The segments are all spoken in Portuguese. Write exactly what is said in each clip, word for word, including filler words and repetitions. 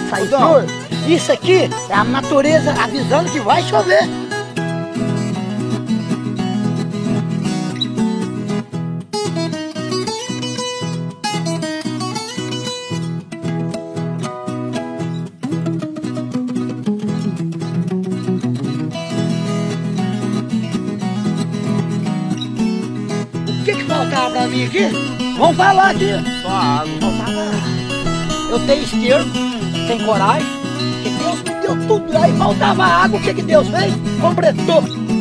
Sai flor. Isso aqui é a natureza avisando que vai chover. O que que faltava pra mim aqui? Vamos falar aqui. Só água. Faltava. Eu tenho esterco, tenho coragem, que Deus me deu tudo. Aí faltava água, o que que Deus fez? Completou.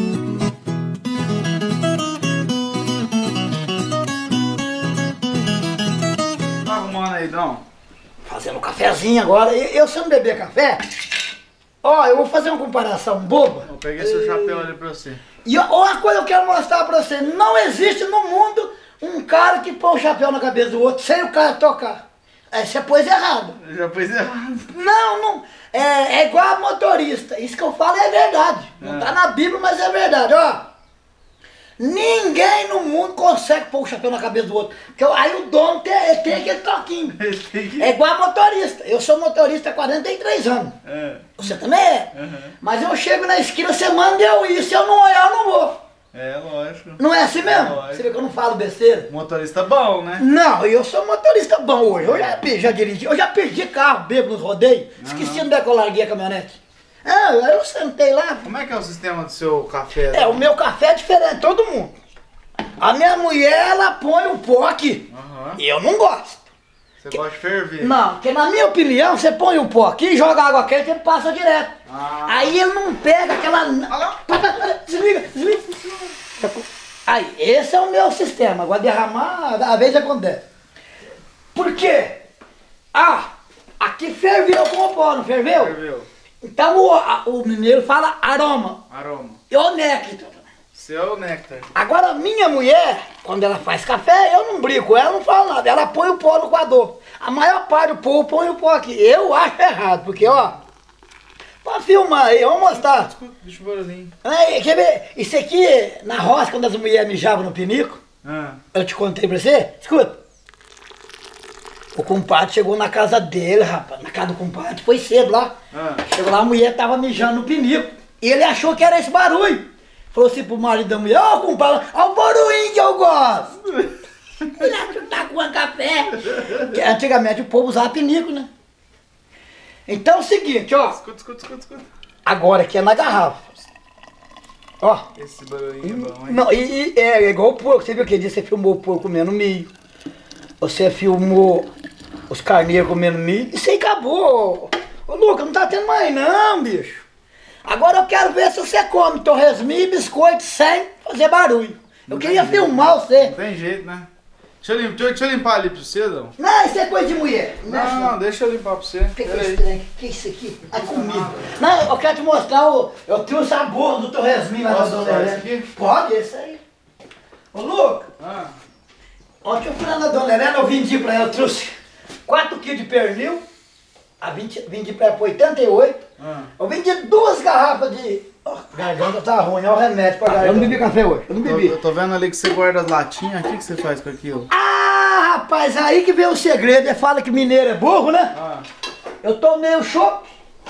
Tá arrumando aí, não? Fazendo um cafezinho agora. Eu, eu se eu não beber café, ó, eu vou fazer uma comparação boba. Eu peguei seu chapéu ali pra você. E ó, uma coisa que eu quero mostrar pra você, não existe no mundo um cara que põe o chapéu na cabeça do outro sem o cara tocar. Aí você pôs errado. Eu já pus errado. Não, não. É, é igual a motorista. Isso que eu falo é verdade. Não É. tá na Bíblia, mas é verdade. Ó, ninguém no mundo consegue pôr o chapéu na cabeça do outro. Porque aí o dono tem, ele tem aquele toquinho. Tem que- É igual a motorista. Eu sou motorista há quarenta e três anos. É. Você também é. Uhum. Mas eu chego na esquina, você manda eu ir. Se eu não olhar, eu não vou. É, lógico. Não é assim mesmo? Lógico. Você vê que eu não falo besteira? Motorista bom, né? Não, eu sou motorista bom hoje. Eu já, já dirigi, eu já perdi carro, bebo nos rodeios. Esqueci onde é que eu larguei a caminhonete. Ah, aí eu sentei lá. Como é que é o sistema do seu café? É, o meu café é diferente de todo mundo. A minha mulher, ela põe o pó aqui. Aham. E eu não gosto. Você gosta de ferver? Não, porque na minha opinião, você põe o pó aqui, joga água quente e ele passa direto. Ah. Aí ele não pega aquela... Desliga, desliga. Aí, esse é o meu sistema. Agora derramar, às vezes acontece. Por quê? Ah, aqui ferveu com o pó, não ferveu? Ferveu. Então o, a- o mineiro fala aroma. Aroma. E o néctar. Seu néctar. Agora, minha mulher, quando ela faz café, eu não brigo com ela, não falo nada. Ela põe o pó no coador. A maior parte do povo põe o pó aqui. Eu acho errado, porque, ó, pode filmar aí, vamos mostrar. Escuta, deixa o barulhinho. Aí, quer ver? Isso aqui, na roça, quando as mulheres mijavam no pinico, Ah. eu te contei pra você? Escuta. O compadre chegou na casa dele, rapaz, na casa do compadre, foi cedo lá. Ah. Chegou lá, a mulher tava mijando no pinico. E ele achou que era esse barulho. Falou assim pro marido da mulher, ó, compadre, ó o barulhinho que eu gosto. Ele achou que tá com um café. Que antigamente o povo usava pinico, né? Então é o seguinte, ó. Escuta, escuta, escuta, escuta. Agora aqui é na garrafa. Ó. Esse barulhinho é bom, hein? Não, e, e é igual o porco. Você viu aquele dia você filmou o porco comendo milho. Você filmou os carneiros comendo milho. Isso aí acabou. Ô, Lucas, não tá tendo mais não, bicho. Agora eu quero ver se você come torresminho e biscoito sem fazer barulho. Eu queria filmar você. Não tem jeito, né? Deixa eu, lim- deixa eu- deixa eu limpar ali pra você, não? Não, isso é coisa de mulher. Não, mexe Não, não. não, deixa eu limpar pra você. O que, que é Pera esse aí. trem? O que é isso aqui? É comida. Não, eu quero te mostrar o. Eu tenho o sabor do torresminho lá da Posso Dona usar Helena. esse aqui? Pode, esse aí. Ô, Lucas, Ah. ontem eu fui lá na Dona Helena, eu vendi pra ela, eu trouxe quatro quilos de pernil, a vinte, vendi pra ela por oitenta e oito. Ah. Eu vendi duas garrafas de. Ó, garganta tá ruim, é o remédio pra garganta. Eu não bebi café hoje, eu não Eu, bebi. eu tô vendo ali que você guarda as latinhas. O que, que você faz com aquilo? Ah, rapaz, aí que vem o segredo. Ele fala que mineiro é burro, né? Ah. Eu tomei o chopp.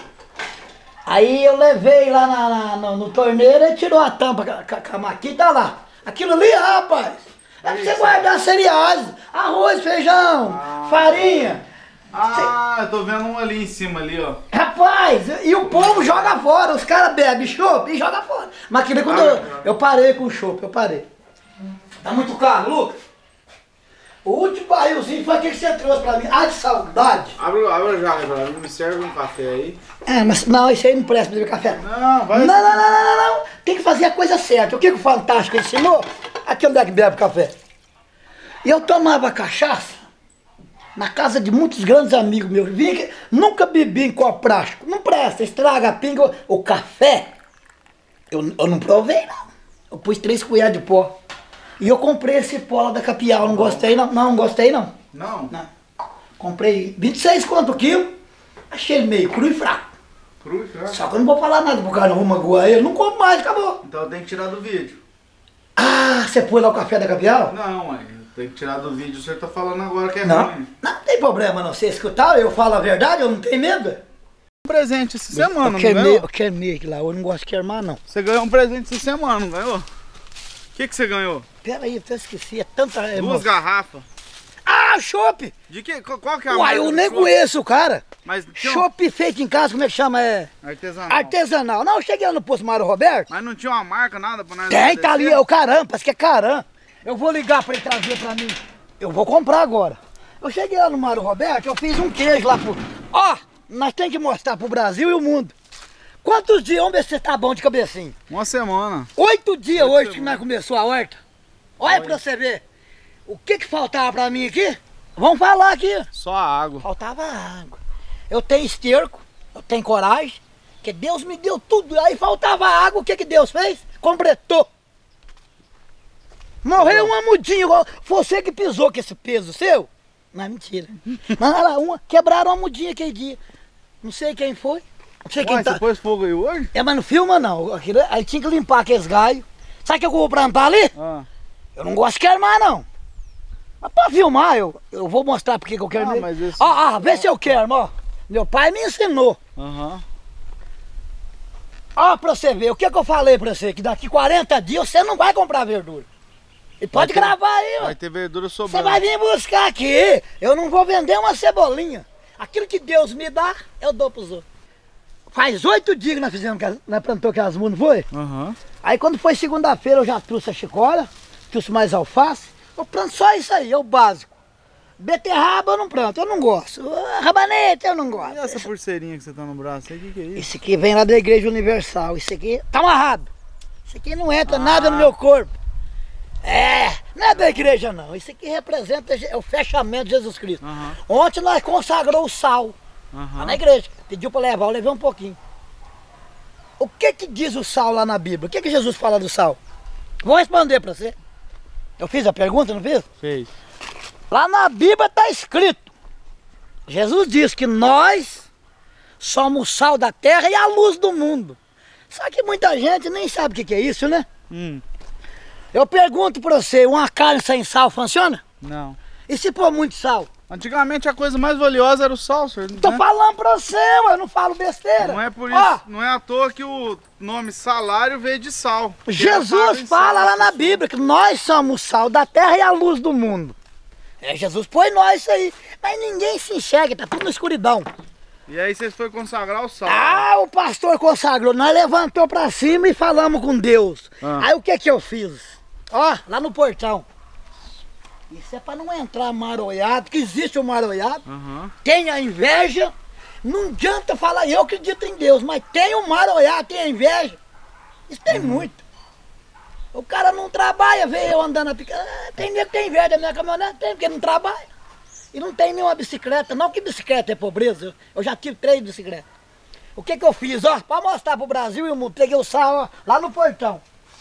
Aí eu levei lá na, na- no, no torneiro e tirou a tampa com a- com a maquinha, tá lá. Aquilo ali, rapaz, é pra você guardar cereais, arroz, feijão, Ah. farinha. Ah, eu tô vendo um ali em cima ali, ó. Rapaz, e o povo joga fora, os caras bebem chopp e jogam fora. Mas aquilo quando Ah, eu, ah. eu parei com o chopp, eu parei. Tá muito caro, Lucas? O último barrilzinho foi aquele que você trouxe pra mim. Ai, que saudade. Abre, abre já, Reverendo. Me serve um café aí. É, mas não, isso aí não presta pra beber café. Não, vai. Não, não, não, não, não, não. Tem que fazer a coisa certa. O que, que o Fantástico ensinou? Aqui onde é que bebe café. E eu tomava cachaça na casa de muitos grandes amigos meus. Vinha que, nunca bebi em copo plástico. Não presta, estraga a pinga. O café, eu, eu não provei, não. Eu pus três colheres de pó. E eu comprei esse pó lá da Capial. Não gostei, não. Não, não gostei, não. Não? Não. Comprei vinte e seis conto o quilo. Achei ele meio cru e fraco. Cru, já. Só que eu não vou falar nada pro cara não magoar ele. Não como mais, acabou. Então tem que tirar do vídeo. Ah, você pôs lá o café da Capial? Não, mãe. Tem que tirar do vídeo, o senhor tá falando agora que é Não, ruim. não tem problema não. Você escutar, eu falo a verdade, eu não tenho medo. Um presente essa semana, eu não queimei, ganhou? eu queimei aqui lá, eu não gosto de queimar não. Você ganhou um presente essa semana, não ganhou? O que que você ganhou? Pera aí, eu esqueci, é tanta... Duas emoção. garrafas. Ah, chopp! De que? Qual, qual que é a Uai, marca eu do nem chopp? conheço o cara. Mas tinha um Chopp feito em casa, como é que chama? É... artesanal. Artesanal. Não, eu cheguei lá no posto Mário Roberto. Mas não tinha uma marca, nada pra nós Tem, tá ali, agradecer? é o Caram, parece que é Caram. Eu vou ligar pra ele trazer pra mim. Eu vou comprar agora. Eu cheguei lá no Mário Roberto, eu fiz um queijo lá pro... Ó, nós temos que mostrar pro Brasil e o mundo. Quantos dias? Vamos ver se você tá bom de cabecinha. Uma semana. Oito dias Oito hoje que semanas. nós começou a horta. Olha pra você ver. O que que faltava pra mim aqui? Vamos falar aqui. Só a água. Faltava água. Eu tenho esterco, eu tenho coragem, que Deus me deu tudo. Aí faltava água, o que que Deus fez? Completou. Morreu uma mudinha, igual você que pisou com esse peso seu. Não é mentira. Mas olha lá, uma, quebraram uma mudinha aquele dia. Não sei quem foi. Não sei quem Uai, tá. você pôs fogo aí hoje? É, mas não filma não. Aquilo, aí tinha que limpar aqueles galhos. Sabe o que eu vou plantar ali? Ah. Eu não gosto de queimar não. Mas pra filmar, eu, eu vou mostrar porque que eu quero. Ah, mesmo. mas esse- Ó, ó, vê se eu quero, ó. Meu pai me ensinou. Aham. Ó, pra você ver, o que que eu falei pra você? Que daqui quarenta dias você não vai comprar verdura. E pode ter- gravar aí, ó. Vai ter verdura Você sobrando. vai vir buscar aqui. Eu não vou vender uma cebolinha. Aquilo que Deus me dá, eu dou pros outros. Faz oito dias que nós fizemos, que nós plantou aquelas mudas, não foi? Aham. Aí quando foi segunda-feira eu já trouxe a chicória, trouxe mais alface. Eu planto só isso aí, é o básico. Beterraba eu não planto, eu não gosto. Rabanete eu não E gosto. essa pulseirinha que você tá no braço aí, o que que é isso? Esse aqui vem lá da Igreja Universal. Isso aqui tá amarrado. Isso aqui não entra Ah. nada no meu corpo. É, não é da igreja não. Isso aqui representa é o fechamento de Jesus Cristo. Aham. Ontem nós consagrou o sal lá Aham. na igreja. Pediu para levar, eu levei um pouquinho. O que que diz o sal lá na Bíblia? O que que Jesus fala do sal? Vou responder para você. Eu fiz a pergunta, não fiz? Fez. Lá na Bíblia está escrito. Jesus diz que nós somos o sal da terra e a luz do mundo. Só que muita gente nem sabe o que que é isso, né? Hum. Eu pergunto pra você, uma carne sem sal funciona? Não. E se pôr muito sal? Antigamente a coisa mais valiosa era o sal, senhor. Tô né? falando pra você, eu não falo besteira. Não é por isso, Ó, não é à toa que o nome salário veio de sal. Porque era pago Jesus em fala sal, lá na pessoal. Bíblia que nós somos o sal da terra e a luz do mundo. É, Jesus pôs nós isso aí. Mas ninguém se enxerga, tá tudo na escuridão. E aí vocês foram consagrar o sal. Ah, o pastor consagrou, nós levantou pra cima e falamos com Deus. Ah. Aí o que que eu fiz? Ó, lá no portão. Isso é pra não entrar maroiado, que existe o maroiado. Aham. Tem a inveja. Não adianta falar, eu acredito em Deus, mas tem o maroiado, tem a inveja. Isso tem muito. O cara não trabalha, vê eu andando na pica. Ah, tem nego que tem inveja da minha caminhonete, tem, porque não trabalha. E não tem nenhuma bicicleta, não que bicicleta é pobreza, eu, eu já tive três bicicletas. O que que eu fiz, ó, pra mostrar pro Brasil e o mundo, peguei o sal, ó, lá no portão.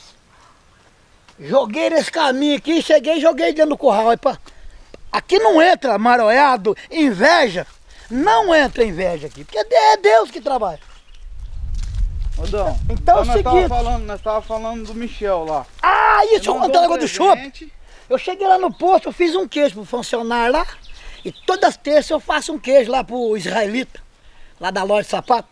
Joguei nesse caminho aqui, cheguei e joguei dentro do curral. Aí, pá, aqui não entra maroiado, inveja, não entra inveja aqui, porque é Deus que trabalha. Ô, Dão, Então é o nós seguinte- tava falando, nós tava falando do Michel lá. Ah, isso, deixa eu Ele contar o mandou negócio do chopp. presente. Eu cheguei lá no posto, eu fiz um queijo pro funcionário lá. E todas as terças eu faço um queijo lá pro israelita, lá da loja de sapato.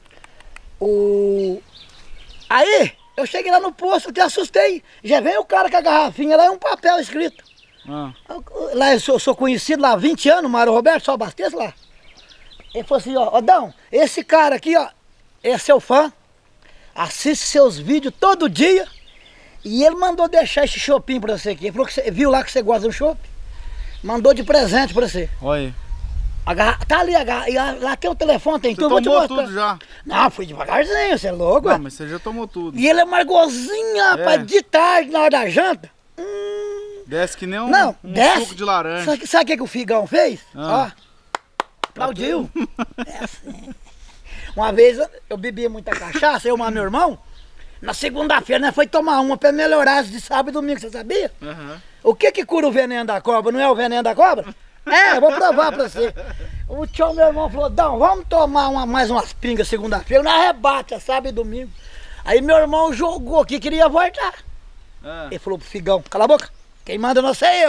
O... Aí, eu cheguei lá no posto, até assustei. Já veio o cara com a garrafinha lá e um papel escrito. Ah. Lá eu sou, sou conhecido lá há vinte anos, Mário Roberto, só abasteço lá. Ele falou assim, ó, ó Dão, esse cara aqui, ó, é seu fã, assiste seus vídeos todo dia. E ele mandou deixar esse chopinho pra você aqui. Ele falou que você viu lá que você gosta do chopp. Mandou de presente pra você. Olha aí. A garra... Tá ali, a garra... e lá, lá tem o telefone, tem Você tudo, vou te tomou mostrar. tudo já. Não, fui devagarzinho, você é louco, Não, ué. mas você já tomou tudo. E ele é amargosinho, rapaz, É. de tarde, na hora da janta. Hum... Desce que nem um, Não, um desce. suco de laranja. Sabe, sabe o que, que o Figão fez? Ah. Ó, aplaudiu. É assim. Uma vez eu- eu bebia muita cachaça, eu e o meu irmão. Na segunda-feira nós foi tomar uma pra melhorar de sábado e domingo, você sabia? Aham. O que que cura o veneno da cobra? Não é o veneno da cobra? É, eu vou provar pra você. O tio meu irmão falou, Dão, vamos tomar uma, mais umas pingas segunda-feira, na rebate, sábado e domingo. Aí meu irmão jogou aqui, queria voltar. Ah. Ele falou pro Figão, cala a boca, quem manda não sei eu.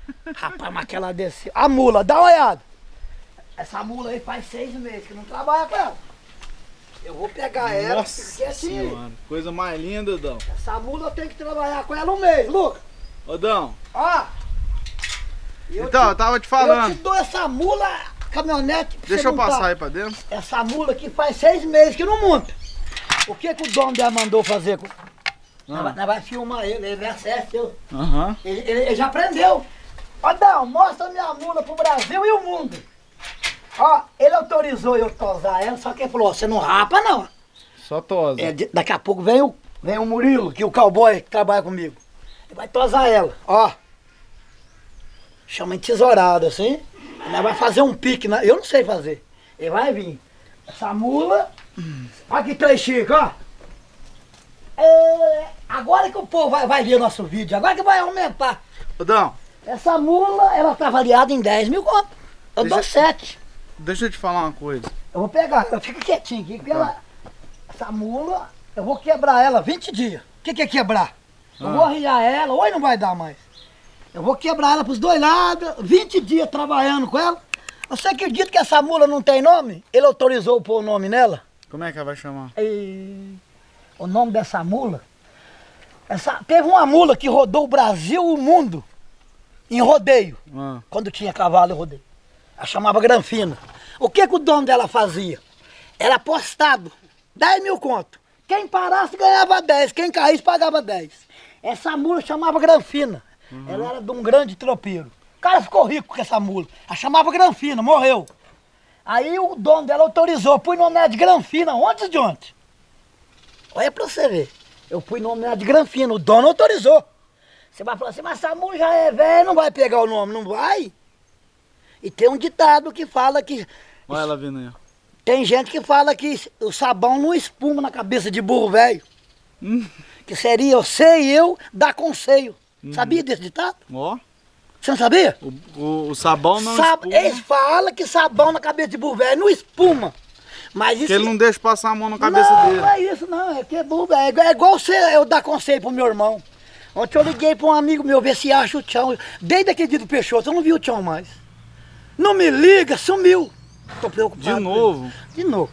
Rapaz, mas aquela desceu. A mula, dá uma olhada. Essa mula aí faz seis meses que não trabalha com ela. Eu vou pegar ela. Nossa assim, senhora, coisa mais linda, Dão. Essa mula eu tenho que trabalhar com ela um mês, Lucas. Ô, Dão. Ó. Eu Então, te, eu tava te falando. Eu te dou essa mula, caminhonete. Deixa eu passar tá. aí pra dentro. Essa mula aqui faz seis meses que não monta. O que que o dono dela mandou fazer? Com... Ah. Nós, nós vai filmar ele, ele é acesso. Eu... Uhum. Ele, ele, ele já aprendeu. Ó, Dão, mostra minha mula pro Brasil e o mundo. Ó, ele autorizou eu tosar ela, só que ele falou, você não rapa não. Só tosa. É, de, daqui a pouco vem o, vem o Murilo, que é o cowboy que trabalha comigo. Ele vai tosar ela, ó. Chama de tesourada, assim. Ele vai fazer um pique, na... eu não sei fazer. Ele vai vir. Essa mula, hum. Olha que três chico, ó. É, agora que o povo vai, vai ver nosso vídeo, agora que vai aumentar. Ô, Dão. Essa mula, ela tá avaliada em dez mil conto. Eu Deixa... dou sete. Deixa eu te falar uma coisa. Eu vou pegar, ela fica quietinha aqui, porque ela, essa mula, eu vou quebrar ela vinte dias. O que, que é quebrar? Eu ah. vou arriar ela, hoje não vai dar mais. Eu vou quebrar ela pros dois lados, vinte dias trabalhando com ela. Você acredita que essa mula não tem nome? Ele autorizou pôr o nome nela? Como é que ela vai chamar? E... O nome dessa mula? Essa... Teve uma mula que rodou o Brasil e o mundo em rodeio, ah. quando tinha cavalo em rodeio. Ela chamava Granfina. O que que o dono dela fazia? Era apostado, dez mil conto. Quem parasse ganhava dez, quem caísse pagava dez. Essa mula chamava Granfina. Uhum. Ela era de um grande tropeiro. O cara ficou rico com essa mula. Ela chamava Granfina, morreu. Aí o dono dela autorizou, pus nome dela de Granfina, ontem de ontem. Olha pra você ver. Eu pus nome dela de Granfina, o dono autorizou. Você vai falar assim, mas essa mula já é velha, não vai pegar o nome, não vai? E tem um ditado que fala que... Olha ela vindo aí. Tem gente que fala que o sabão não espuma na cabeça de burro velho. Hum. Que seria eu sei eu dar conselho. Hum. Sabia desse ditado? Ó. Oh. Você não sabia? O, o, o sabão não Sab... espuma. Eles falam que sabão na cabeça de burro velho não espuma. Mas isso... Que ele não deixa passar a mão na cabeça não, dele. Não, não é isso não. É que é burro velho. É igual você, eu dar conselho pro meu irmão. Ontem eu liguei para um amigo meu ver se acha o tchão. Desde aquele dia do Peixoto eu não vi o tchão mais. Não me liga, sumiu. Tô preocupado. De novo? De novo.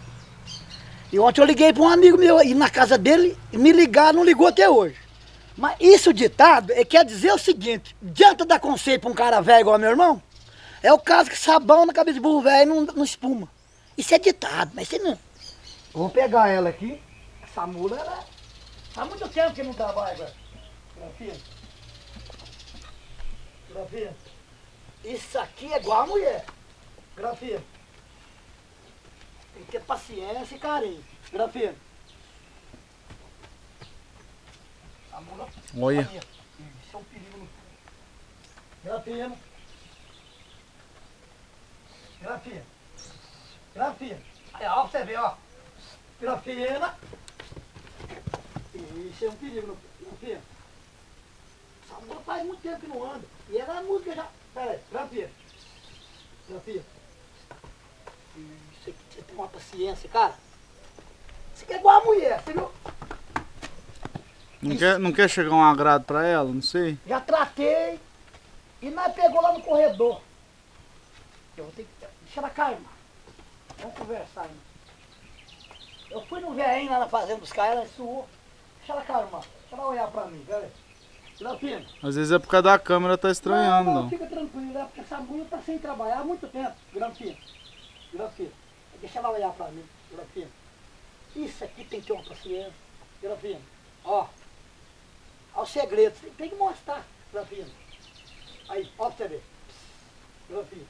E ontem eu liguei para um amigo meu ir na casa dele, me ligar, não ligou até hoje. Mas isso ditado é, quer dizer o seguinte, adianta dar conselho para um cara velho igual meu irmão? É o caso que sabão na cabeça de burro velho não, não espuma. Isso é ditado, mas isso não. Eu vou pegar ela aqui, essa mula, ela há muito tempo que não trabalha, velho. Grafia. Grafia. Isso aqui é igual a mulher. Grafia. Tem que ter paciência e carinho. Grafia. A mula. Olha. Isso é um perigo. Grafia. Grafia. Grafia. Aí, ó, você vê, ó. Grafina. Isso é um perigo, Grafia. Essa mula faz muito tempo que não anda. E ela é música já. Pera aí, Grafia. Grafia. Isso aqui, você tem uma paciência, cara. Isso aqui é igual a mulher, você viu? Não quer, não quer chegar um agrado pra ela? Não sei. Já tratei. E nós pegou lá no corredor. Eu vou ter que... Deixa ela cair, mano. Vamos conversar, irmão. Eu fui no velhinho lá na fazenda buscar ela, ela suou. Deixa ela cair, mano. Deixa ela olhar pra mim, pera aí. Grafina. Às vezes é por causa da câmera, tá estranhando, não. Não, não. Fica tranquilo, é porque essa mulher tá sem trabalhar há muito tempo. Grafina. Grafina. Deixa ela olhar pra mim, Grafina. Isso aqui tem que ter uma paciência. Grafina. Ó. Ó o segredo. Você tem que mostrar, Grafina. Aí, ó pra você ver. Grafina.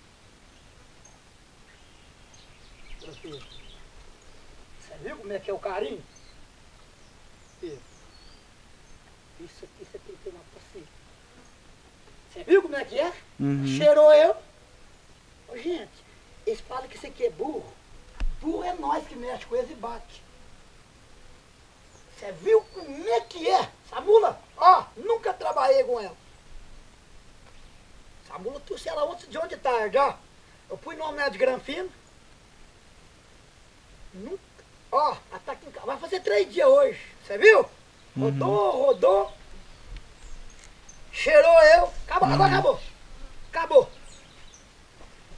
Grafina. Você viu como é que é o carinho? Isso. Isso aqui você tem que ter uma paciência. Você viu como é que é? Uhum. Cheirou eu. Ô, gente, eles falam que isso aqui é burro. Burro é nós que mexe com eles e bate. Você viu como é que é? Essa mula, ó, nunca trabalhei com ela. Essa mula trouxe ela ontem de ontem de tarde, ó. Eu fui no nome de Granfina. Nunca. Ó, ela tá aqui em casa. Vai fazer três dias hoje. Você viu? Rodou, uhum. rodou. Cheirou eu. Acabou, uhum. agora acabou.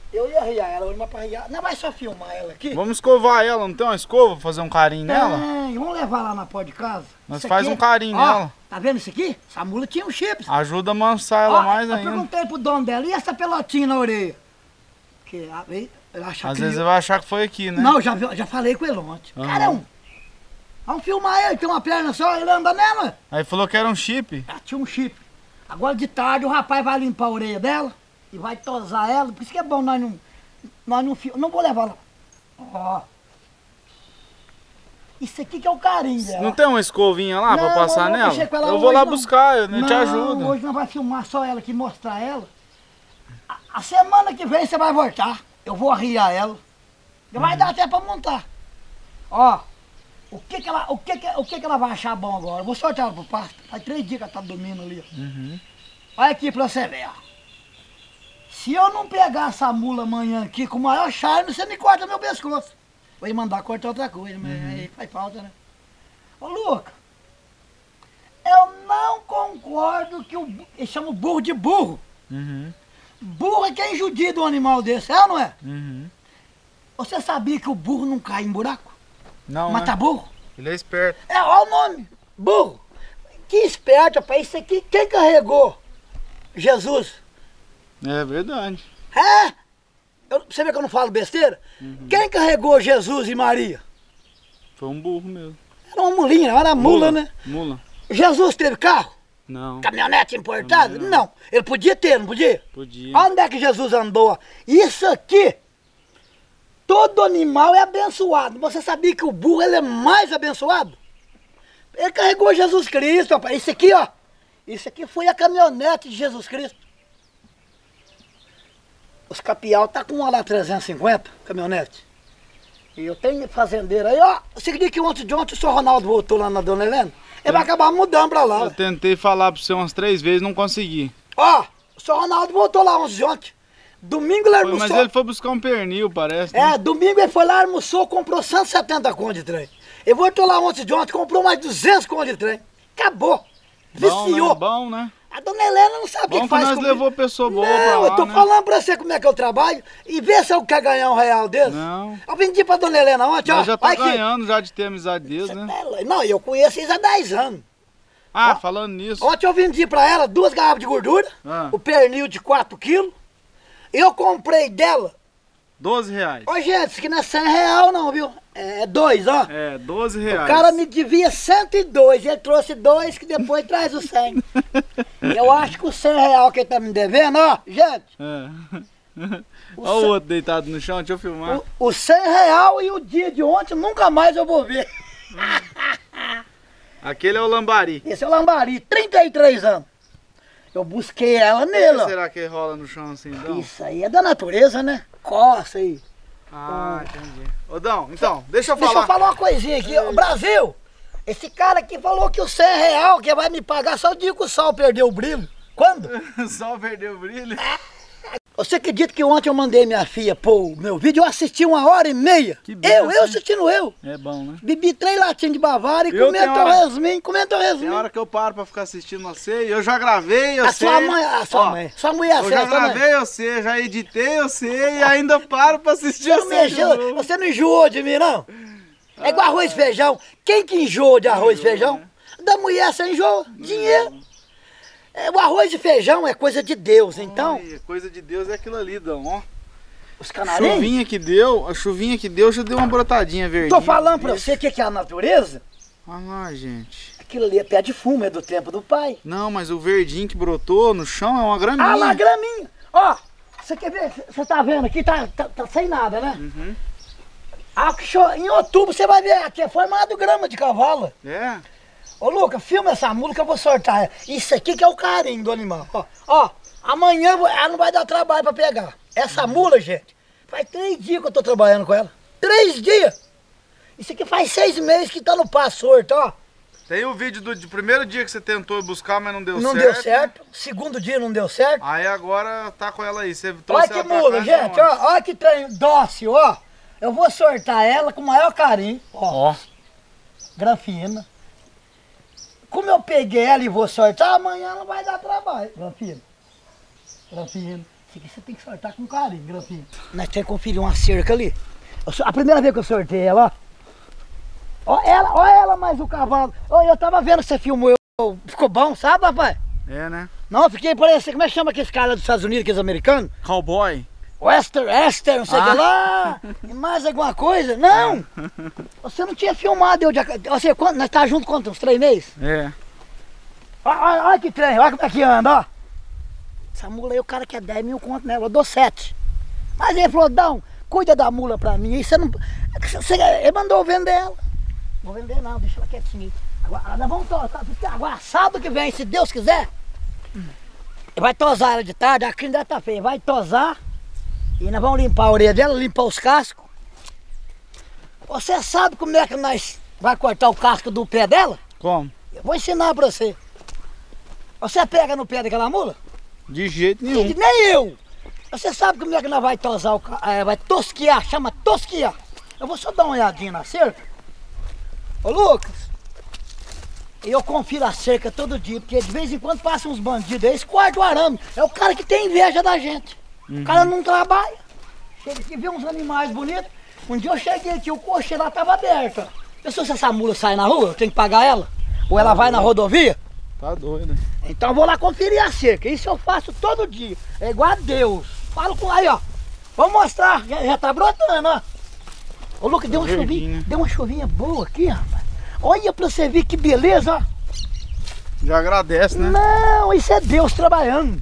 Eu ia riar ela, mas pra riar. Não vai só filmar ela aqui? Vamos escovar ela, não tem uma escova? Fazer um carinho nela? Tem, vamos levar lá na porta de casa. Nós Isso faz aqui, um carinho ó, nela. Tá vendo isso aqui? Essa mula tinha um chip. Ajuda a amansar ela Ó, mais eu ainda. perguntei pro dono dela, e essa pelotinha na orelha? Porque ele acha Às que... vezes você vai achar que foi aqui, né? Não, já, vi- já falei com ele ontem. Uhum. Caramba, vamos filmar ele, tem uma perna só, ele anda nela. Aí falou que era um chip. Ela tinha um chip. Agora de tarde o rapaz vai limpar a orelha dela e vai tosar ela, por isso que é bom nós não... Nós não filmamos, não vou levar lá. Ó. Isso aqui que é o carinho dela. Não tem uma escovinha lá Não, pra passar eu vou nela? mexer com ela Eu vou hoje, lá não. buscar, eu né, te Não, ajudo. hoje nós vamos filmar só ela aqui, mostrar ela. A, a semana que vem você vai voltar. Eu vou arriar ela. Vai Uhum. dar até pra montar. Ó, o que que ela, o que que, o que que ela vai achar bom agora? Eu vou soltar ela pro pasto. Faz três dias que ela tá dormindo ali. Ó. Uhum. Olha aqui pra você ver, ó. Se eu não pegar essa mula amanhã aqui com o maior charme, você me corta meu pescoço. Vou ir mandar cortar outra coisa, mas Uhum. aí faz falta, né? Ô, Luca, eu não concordo que o... bu- Eles chamam burro de burro. Uhum. Burro é quem judia de um animal desse, é ou não é? Uhum. Você sabia que o burro não cai em buraco? Não, Mata né? burro? Ele é esperto. É, olha o nome, burro. Que esperto, rapaz. Isso aqui, quem carregou? Jesus. É verdade. É? Eu, você vê que eu não falo besteira? Uhum. Quem carregou Jesus e Maria? Foi um burro mesmo. Era uma mulinha, era mula, né? Mula. Jesus teve carro? Não, Caminhonete importada? Não. Não. Ele podia ter, não podia? podia. Onde é que Jesus andou? Isso aqui, todo animal é abençoado. Você sabia que o burro ele é mais abençoado? Ele carregou Jesus Cristo, rapaz. Isso aqui, ó. Isso aqui foi a caminhonete de Jesus Cristo. Os capial tá com uma lá trezentos e cinquenta, caminhonete. E eu tenho fazendeiro aí, ó. Você acredita que ontem de ontem o senhor Ronaldo voltou lá na Dona Helena? Ele vai acabar mudando pra lá. Eu tentei falar pra você umas três vezes, não consegui. Ó, o senhor Ronaldo voltou lá ontem de ontem. Domingo ele Foi, almoçou. mas ele foi buscar um pernil, parece. né? É, domingo ele foi lá, almoçou, comprou cento e setenta conto de trem. Ele voltou lá ontem de ontem, comprou mais duzentos conto de trem. Acabou. Bom, Viciou. né? Bom, né? A Dona Helena não sabe o que Bom que que faz nós comigo. levou pessoa boa não, pra lá, eu tô né? falando pra você como é que eu trabalho e vê se eu quero ganhar um real desse. Não. Eu vendi pra Dona Helena ontem, ó. Nós já tá olha aqui. ganhando já de ter amizade deles, Cê né? tá louco. Não, eu conheço eles há dez anos. Ah, Ó. falando nisso. Ontem eu vendi pra ela duas garrafas de gordura, Ah. o pernil de quatro quilos. Eu comprei dela. doze reais. Ô, gente, isso aqui não é cem real não, viu? É dois, ó. É, doze O reais. cara me devia cento e dois, ele trouxe dois que depois traz o cem. Eu acho que o cem real que ele tá me devendo, ó, gente, É. O Olha o cem outro deitado no chão, deixa eu filmar. o, o cem real e o dia de ontem nunca mais eu vou ver. Aquele é o lambari. Esse é o Lambari, trinta e três anos. Eu busquei ela Por nele, que ó. será que rola no chão assim, então? Isso aí é da natureza, né? Coça aí. Ah, entendi. Ô, Dão, então, deixa eu Deixa falar. eu falar uma coisinha aqui, ó. Brasil, esse cara aqui falou que o cem real que vai me pagar só o dia que o sol perdeu o brilho. Quando? Só perdeu o brilho. Você acredita que ontem eu mandei minha filha pôr o meu vídeo? Eu assisti uma hora e meia. Que eu, benção, eu hein? assistindo eu. É bom, né? Bebi três latinhas de Bavária e Eu comendo tenho hora- torresminho, comendo Tem torresminho. hora que eu paro pra ficar assistindo você, eu já gravei, eu A sei. sua mãe, a sua Ó, mãe, sua mulher, Eu você, já a sua mãe. gravei, eu sei, já editei, eu sei, e ainda paro pra assistir Você não, você. de mexeu, novo. você não enjoou de mim, não? É igual arroz e feijão. Quem que enjoa de arroz e Enjoa, feijão? né? Da mulher você enjoa. Dinheiro. É, o arroz e feijão é coisa de Deus, então. Ai, coisa de Deus é aquilo ali, Dão, ó. Os canarinhos. Chuvinha que deu, a chuvinha que deu já deu uma brotadinha verde. Tô falando pra você o que que é a natureza. Olha lá, gente. Aquilo ali é pé de fumo, é do tempo do pai. Não, mas o verdinho que brotou no chão é uma graminha. Ah lá, graminha. Ó, você quer ver? Você tá vendo aqui? Tá, tá, tá sem nada, né? Uhum. Ah, que show. Em outubro você vai ver aqui, é formado grama de cavalo. É? Ô, Luca, filma essa mula que eu vou sortar. Isso aqui que é o carinho do animal. Ó, ó, amanhã eu vou- ela não vai dar trabalho pra pegar. Essa mula, gente, faz três dias que eu tô trabalhando com ela. Três dias. Isso aqui faz seis meses que tá no passo sorto, ó. Tem o vídeo do, do primeiro dia que você tentou buscar, mas não deu Não certo. deu certo. Segundo dia não deu certo. Aí agora tá com ela aí. Você trouxe Olha que ela pra mula, cá, gente, então, ó. Olha que trem dócil, ó. Eu vou sortar ela com o maior carinho, ó. Ó. Granfina. Como eu peguei ela e vou sortar, amanhã não vai dar trabalho. Granfina. Granfina. Isso aqui você tem que sortar com carinho, Gracinha. Nós temos que conferir uma cerca ali. A primeira vez que eu sortei ela, ó. Ó ela, ó ela mais o cavalo. Ó, eu tava vendo que você filmou. Eu, ficou bom, sabe, papai? É, né? Não, eu fiquei parecendo. Como é que chama aqueles caras dos Estados Unidos, aqueles americanos? Cowboy. Wester, Esther, não sei o Ah. que lá. E mais alguma coisa? Não! Você não tinha filmado eu de. Você, quando, nós tá junto quanto? Uns três meses? É. Olha, olha, olha que trem, olha como é que anda, ó. Essa mula aí, o cara quer dez mil conto nela, eu dou sete. Mas ele falou, Dão, cuida da mula pra mim. Aí você não. Você, ele mandou vender ela. Vou vender não, deixa ela quietinha. Agora, nós vamos tosar. Agora, sábado que vem, se Deus quiser, vai tosar ela de tarde, a crina deve tá feia. Vai tosar e nós vamos limpar a orelha dela, limpar os cascos. Você sabe como é que nós vai cortar o casco do pé dela? Como? Eu vou ensinar pra você. Você pega no pé daquela mula? De jeito nenhum. E nem eu. Você sabe como é que nós vai tosar o ca- é, vai tosquiar, chama tosquiar. Eu vou só dar uma olhadinha na cerca. Ô Lucas, eu confiro a cerca todo dia, porque de vez em quando passam uns bandidos aí, eles cortam o arame. É o cara que tem inveja da gente. Uhum. O cara não trabalha. Chega aqui, vê uns animais bonitos. Um dia eu cheguei aqui, o cocheiro lá estava aberto. Pensou se essa mula sai na rua, eu tenho que pagar ela? Ou ela vai na rodovia? Tá doido. Então eu vou lá conferir a cerca. Isso eu faço todo dia. É igual a Deus. Falo com aí, ó. Vou mostrar. Já, já tá brotando, ó. Ô Lucas, deu uma Verdinho, chuvinha. né? Deu uma chuvinha boa aqui, rapaz. Olha pra você ver que beleza, ó. Já agradece, né? Não, isso é Deus trabalhando.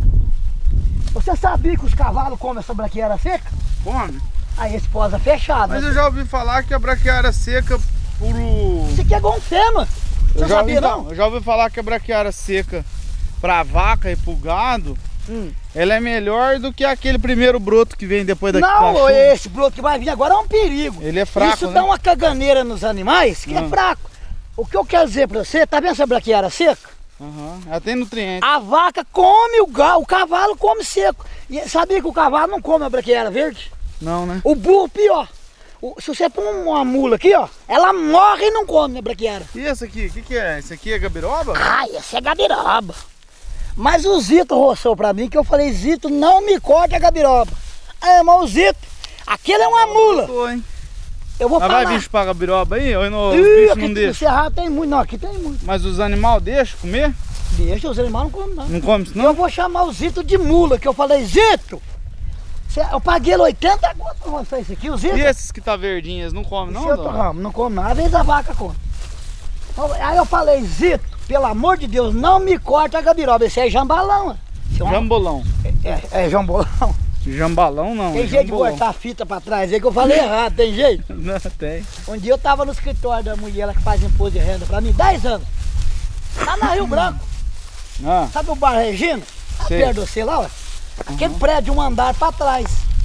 Você sabia que os cavalos comem essa braquiária seca? Come. Aí esse posa fechado. Mas eu já ouvi falar que a braquiária seca por o... Isso aqui é gonfema. Você Eu já, ouvi, sabia não? eu já ouvi falar que a braquiária seca pra vaca e pro gado, Hum. ela é melhor do que aquele primeiro broto que vem depois da da Não, chuva. esse broto que vai vir agora é um perigo. Ele é fraco, Isso né? dá uma caganeira nos animais que é Hum. fraco. O que eu quero dizer pra você, tá vendo essa braquiária seca? Aham, ela tem nutrientes. A vaca come o gado, o cavalo come seco. E sabia que o cavalo não come a braquiária verde? Não, né? O burro pior. O- se você pôr uma mula aqui, ó, ela morre e não come a braquiária. E esse aqui, o que, que é? Esse aqui é gabiroba? Ai, essa é gabiroba. Mas o Zito roçou pra mim que eu falei, Zito, não me corte a gabiroba. Ah, mas o Zito, aquele é uma mula. Tô, hein? Eu vou Mas falar. vai bicho pra gabiroba aí? Ou não, os Ih, bichos aqui não no deixam? Cerrado tem muito, não, aqui tem muito. Mas os animais deixam comer? Deixa, os animais não comem não. Não come isso Eu não? vou chamar o Zito de mula, que eu falei, Zito, cê- eu paguei ele oitenta conto pra você isso aqui, o Zito. E esses que tá verdinhos, não comem não? Esse outro Dó? ramo, não come não, às vezes a vaca come. Então, aí eu falei, Zito, pelo amor de Deus, não me corta a gabiroba, esse é jambalão. ó. Esse é uma- Jambolão. É, é jambolão. Jambalão não. Tem é jeito de jambolão. botar a fita pra trás aí que eu falei errado, tem jeito? Não, tem. Um dia eu tava no escritório da mulher ela que faz imposto de renda pra mim, dez anos. Tá na Rio Branco, Ah, sabe o Bar Regina? Sei. Perto do sei lá, ué. Aquele prédio, um andar pra trás.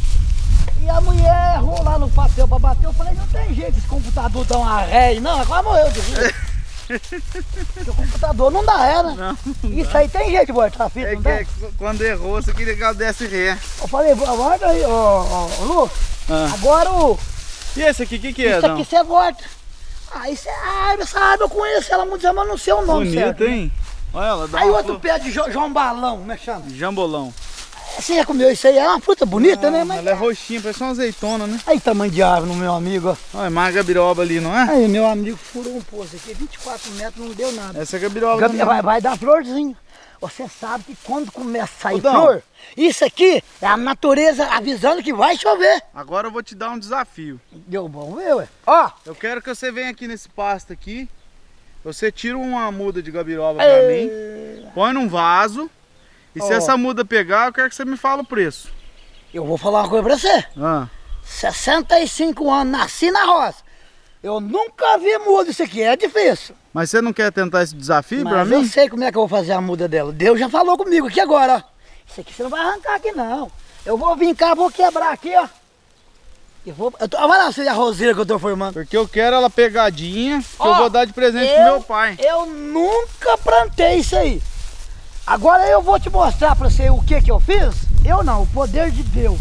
E a mulher errou lá no papel pra bater, eu falei, não tem jeito, esse computador dá uma ré aí. Não, agora morreu de rir. Porque o computador não dá ré, né? não. Isso aí tem jeito de botar a fita, É não que dá? é, quando errou, você queria que ela desse ré. Eu falei, volta aí, ô, ô, ô Lu, Ah. agora o... E esse aqui, o que que é, Isso Dão? aqui você volta. Ah, isso é árvore, essa árvore eu conheço ela muito, mas não sei o nome certo. Bonito, né? hein? Olha ela, dá Aí uma outro flor. pé de Jo- João Balão, como é que chama? Jambolão. Você já comeu isso aí? É uma fruta bonita, né? Ah, Mas... ela é roxinha, parece uma azeitona, né? Aí tamanho de árvore no meu amigo, ó. Olha, mais gabiroba ali, não é? Aí meu amigo furou um poço aqui, vinte e quatro metros, não deu nada. Essa é gabiroba Gabi, também. vai, vai dar florzinha. Você sabe que quando começa a sair Ô, Dão. flor, isso aqui é a natureza avisando que vai chover. Agora eu vou te dar um desafio. Deu bom, viu, ué? Ó, Eu quero que você venha aqui nesse pasto aqui. Você tira uma muda de gabiroba pra Ei. mim. Põe num vaso. E se Ó. essa muda pegar, eu quero que você me fale o preço. eu vou falar uma coisa pra você. Ah, sessenta e cinco anos, nasci na roça. Eu nunca vi muda isso aqui, é difícil. mas você não quer tentar esse desafio pra Mas mim? eu sei como é que eu vou fazer a muda dela. Deus já falou comigo aqui agora, ó. Isso aqui você não vai arrancar aqui não. Eu vou vir cá, vou quebrar aqui, ó. Eu vou. Eu tô, olha lá a roseira que eu tô formando. Porque eu quero ela pegadinha, que Ó, eu vou dar de presente eu- pro meu pai. Eu nunca plantei isso aí. Agora eu vou te mostrar pra você o que que eu fiz. Eu não, o poder de Deus.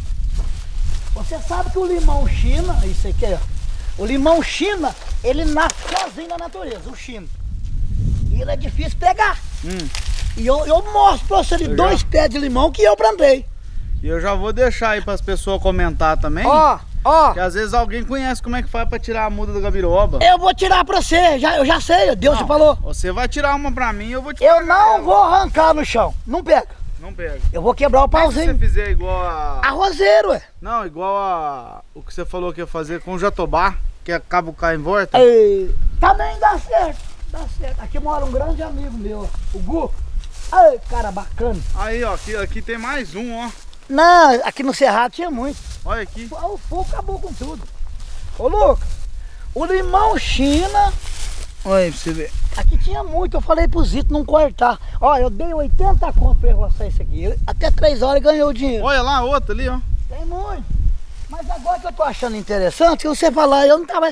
Você sabe que o limão China, isso aqui é, o limão China, ele nasce sozinho na natureza, o China. E ele é difícil pegar. Hum. E eu, eu mostro pra você ali Eu dois já- pés de limão que eu plantei. E eu já vou deixar aí pras pessoas comentar também. Ó, ó. Que às vezes alguém conhece como é que faz pra tirar a muda da gabiroba. Eu vou tirar pra você, já, eu já sei, Deus Não, te falou. Você vai tirar uma pra mim, eu vou tirar. Eu não vou arrancar no chão, não pega. Não pega. Eu vou quebrar o Mas se você pauzinho. fizer igual a... Arrozeiro, ué. Não, igual a... O que você falou que ia fazer com o jatobá, que é cabo cá em volta. Ei, também dá certo, dá certo. Aqui mora um grande amigo meu, o Gu. Ai, cara bacana. Aí, ó, aqui, aqui tem mais um, ó. Não, aqui no Cerrado tinha muito. Olha aqui. O fogo acabou com tudo. Ô, Lucas, o limão China, Olha aí pra você ver. aqui tinha muito. Eu falei pro Zito não cortar. Ó, eu dei oitenta conto pra ele roçar isso aqui. Ele, até três horas ele ganhou o dinheiro. Olha lá, outra ali, ó. Tem muito. Mas agora que eu tô achando interessante, que você falar, eu não tava...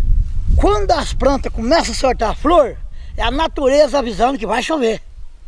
Quando as plantas começam a soltar flor, é a natureza avisando que vai chover.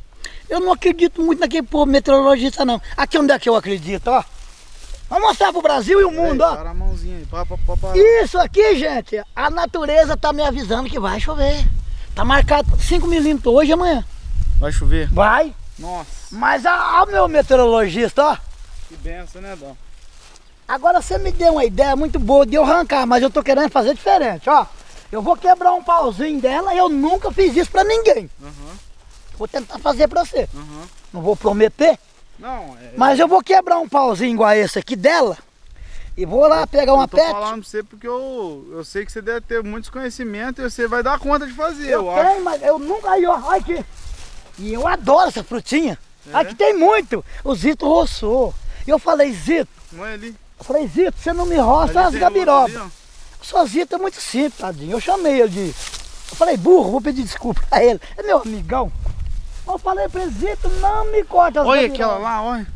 Eu não acredito muito naquele povo meteorologista, não. Aqui onde é que eu acredito, ó. Vamos mostrar pro Brasil e o mundo, Ei, ó. para a mãozinha aí. Para, para, para, para. Isso aqui, gente, a natureza tá me avisando que vai chover. Tá marcado cinco milímetros hoje e amanhã. Vai chover? Vai. Nossa, Mas a, a meu meteorologista, ó. que benção, né, Dom? Agora você me deu uma ideia muito boa de eu arrancar, mas eu tô querendo fazer diferente, ó. Eu vou quebrar um pauzinho dela e eu nunca fiz isso pra ninguém. Aham, Vou tentar fazer pra você. aham. Não vou prometer, Não, é... mas eu vou quebrar um pauzinho igual esse aqui dela e vou lá pegar uma eu tô pet. falando pra você porque eu, eu sei que você deve ter muitos conhecimentos e você vai dar conta de fazer, Eu eu, tenho, acho. mas eu nunca... Aí, ó, olha aqui. E eu adoro essa frutinha. É? Aqui tem muito. O Zito roçou. E eu falei, Zito, Não é ali? eu falei, Zito, você não me roça Ali as tem outra gabirobas. ali, ó. O seu Zito é muito simples, tadinho. Eu chamei ele de... Eu falei, burro, vou pedir desculpa a ele. É meu amigão. Eu falei pra ele, Zito, não me corta as Olha gabirobas. aquela lá, olha.